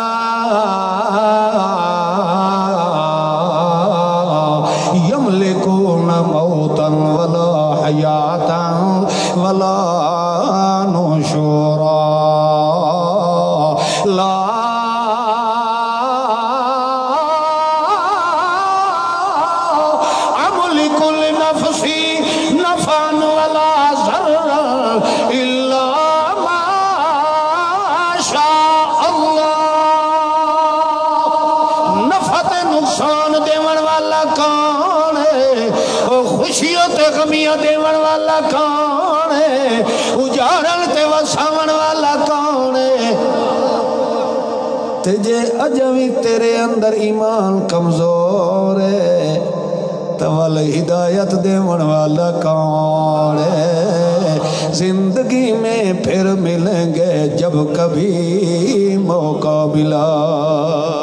یملکون موتا ولا حیاتا ولا نشورا لا املک لنفسی نفعا ولا ضرا الا ما شاء اللہ نفع تے نقصان دیون والا کون ہے خوشیوں تے غمیاں دیون والا کون ہے اجاڑن تے وساون والا کون ہے تے جے اجوی تیرے اندر ایمان کمزور ہے تول ہدایت دیون والا کون ہے زندگی میں پھر ملیں گے جب کبھی موقع ملا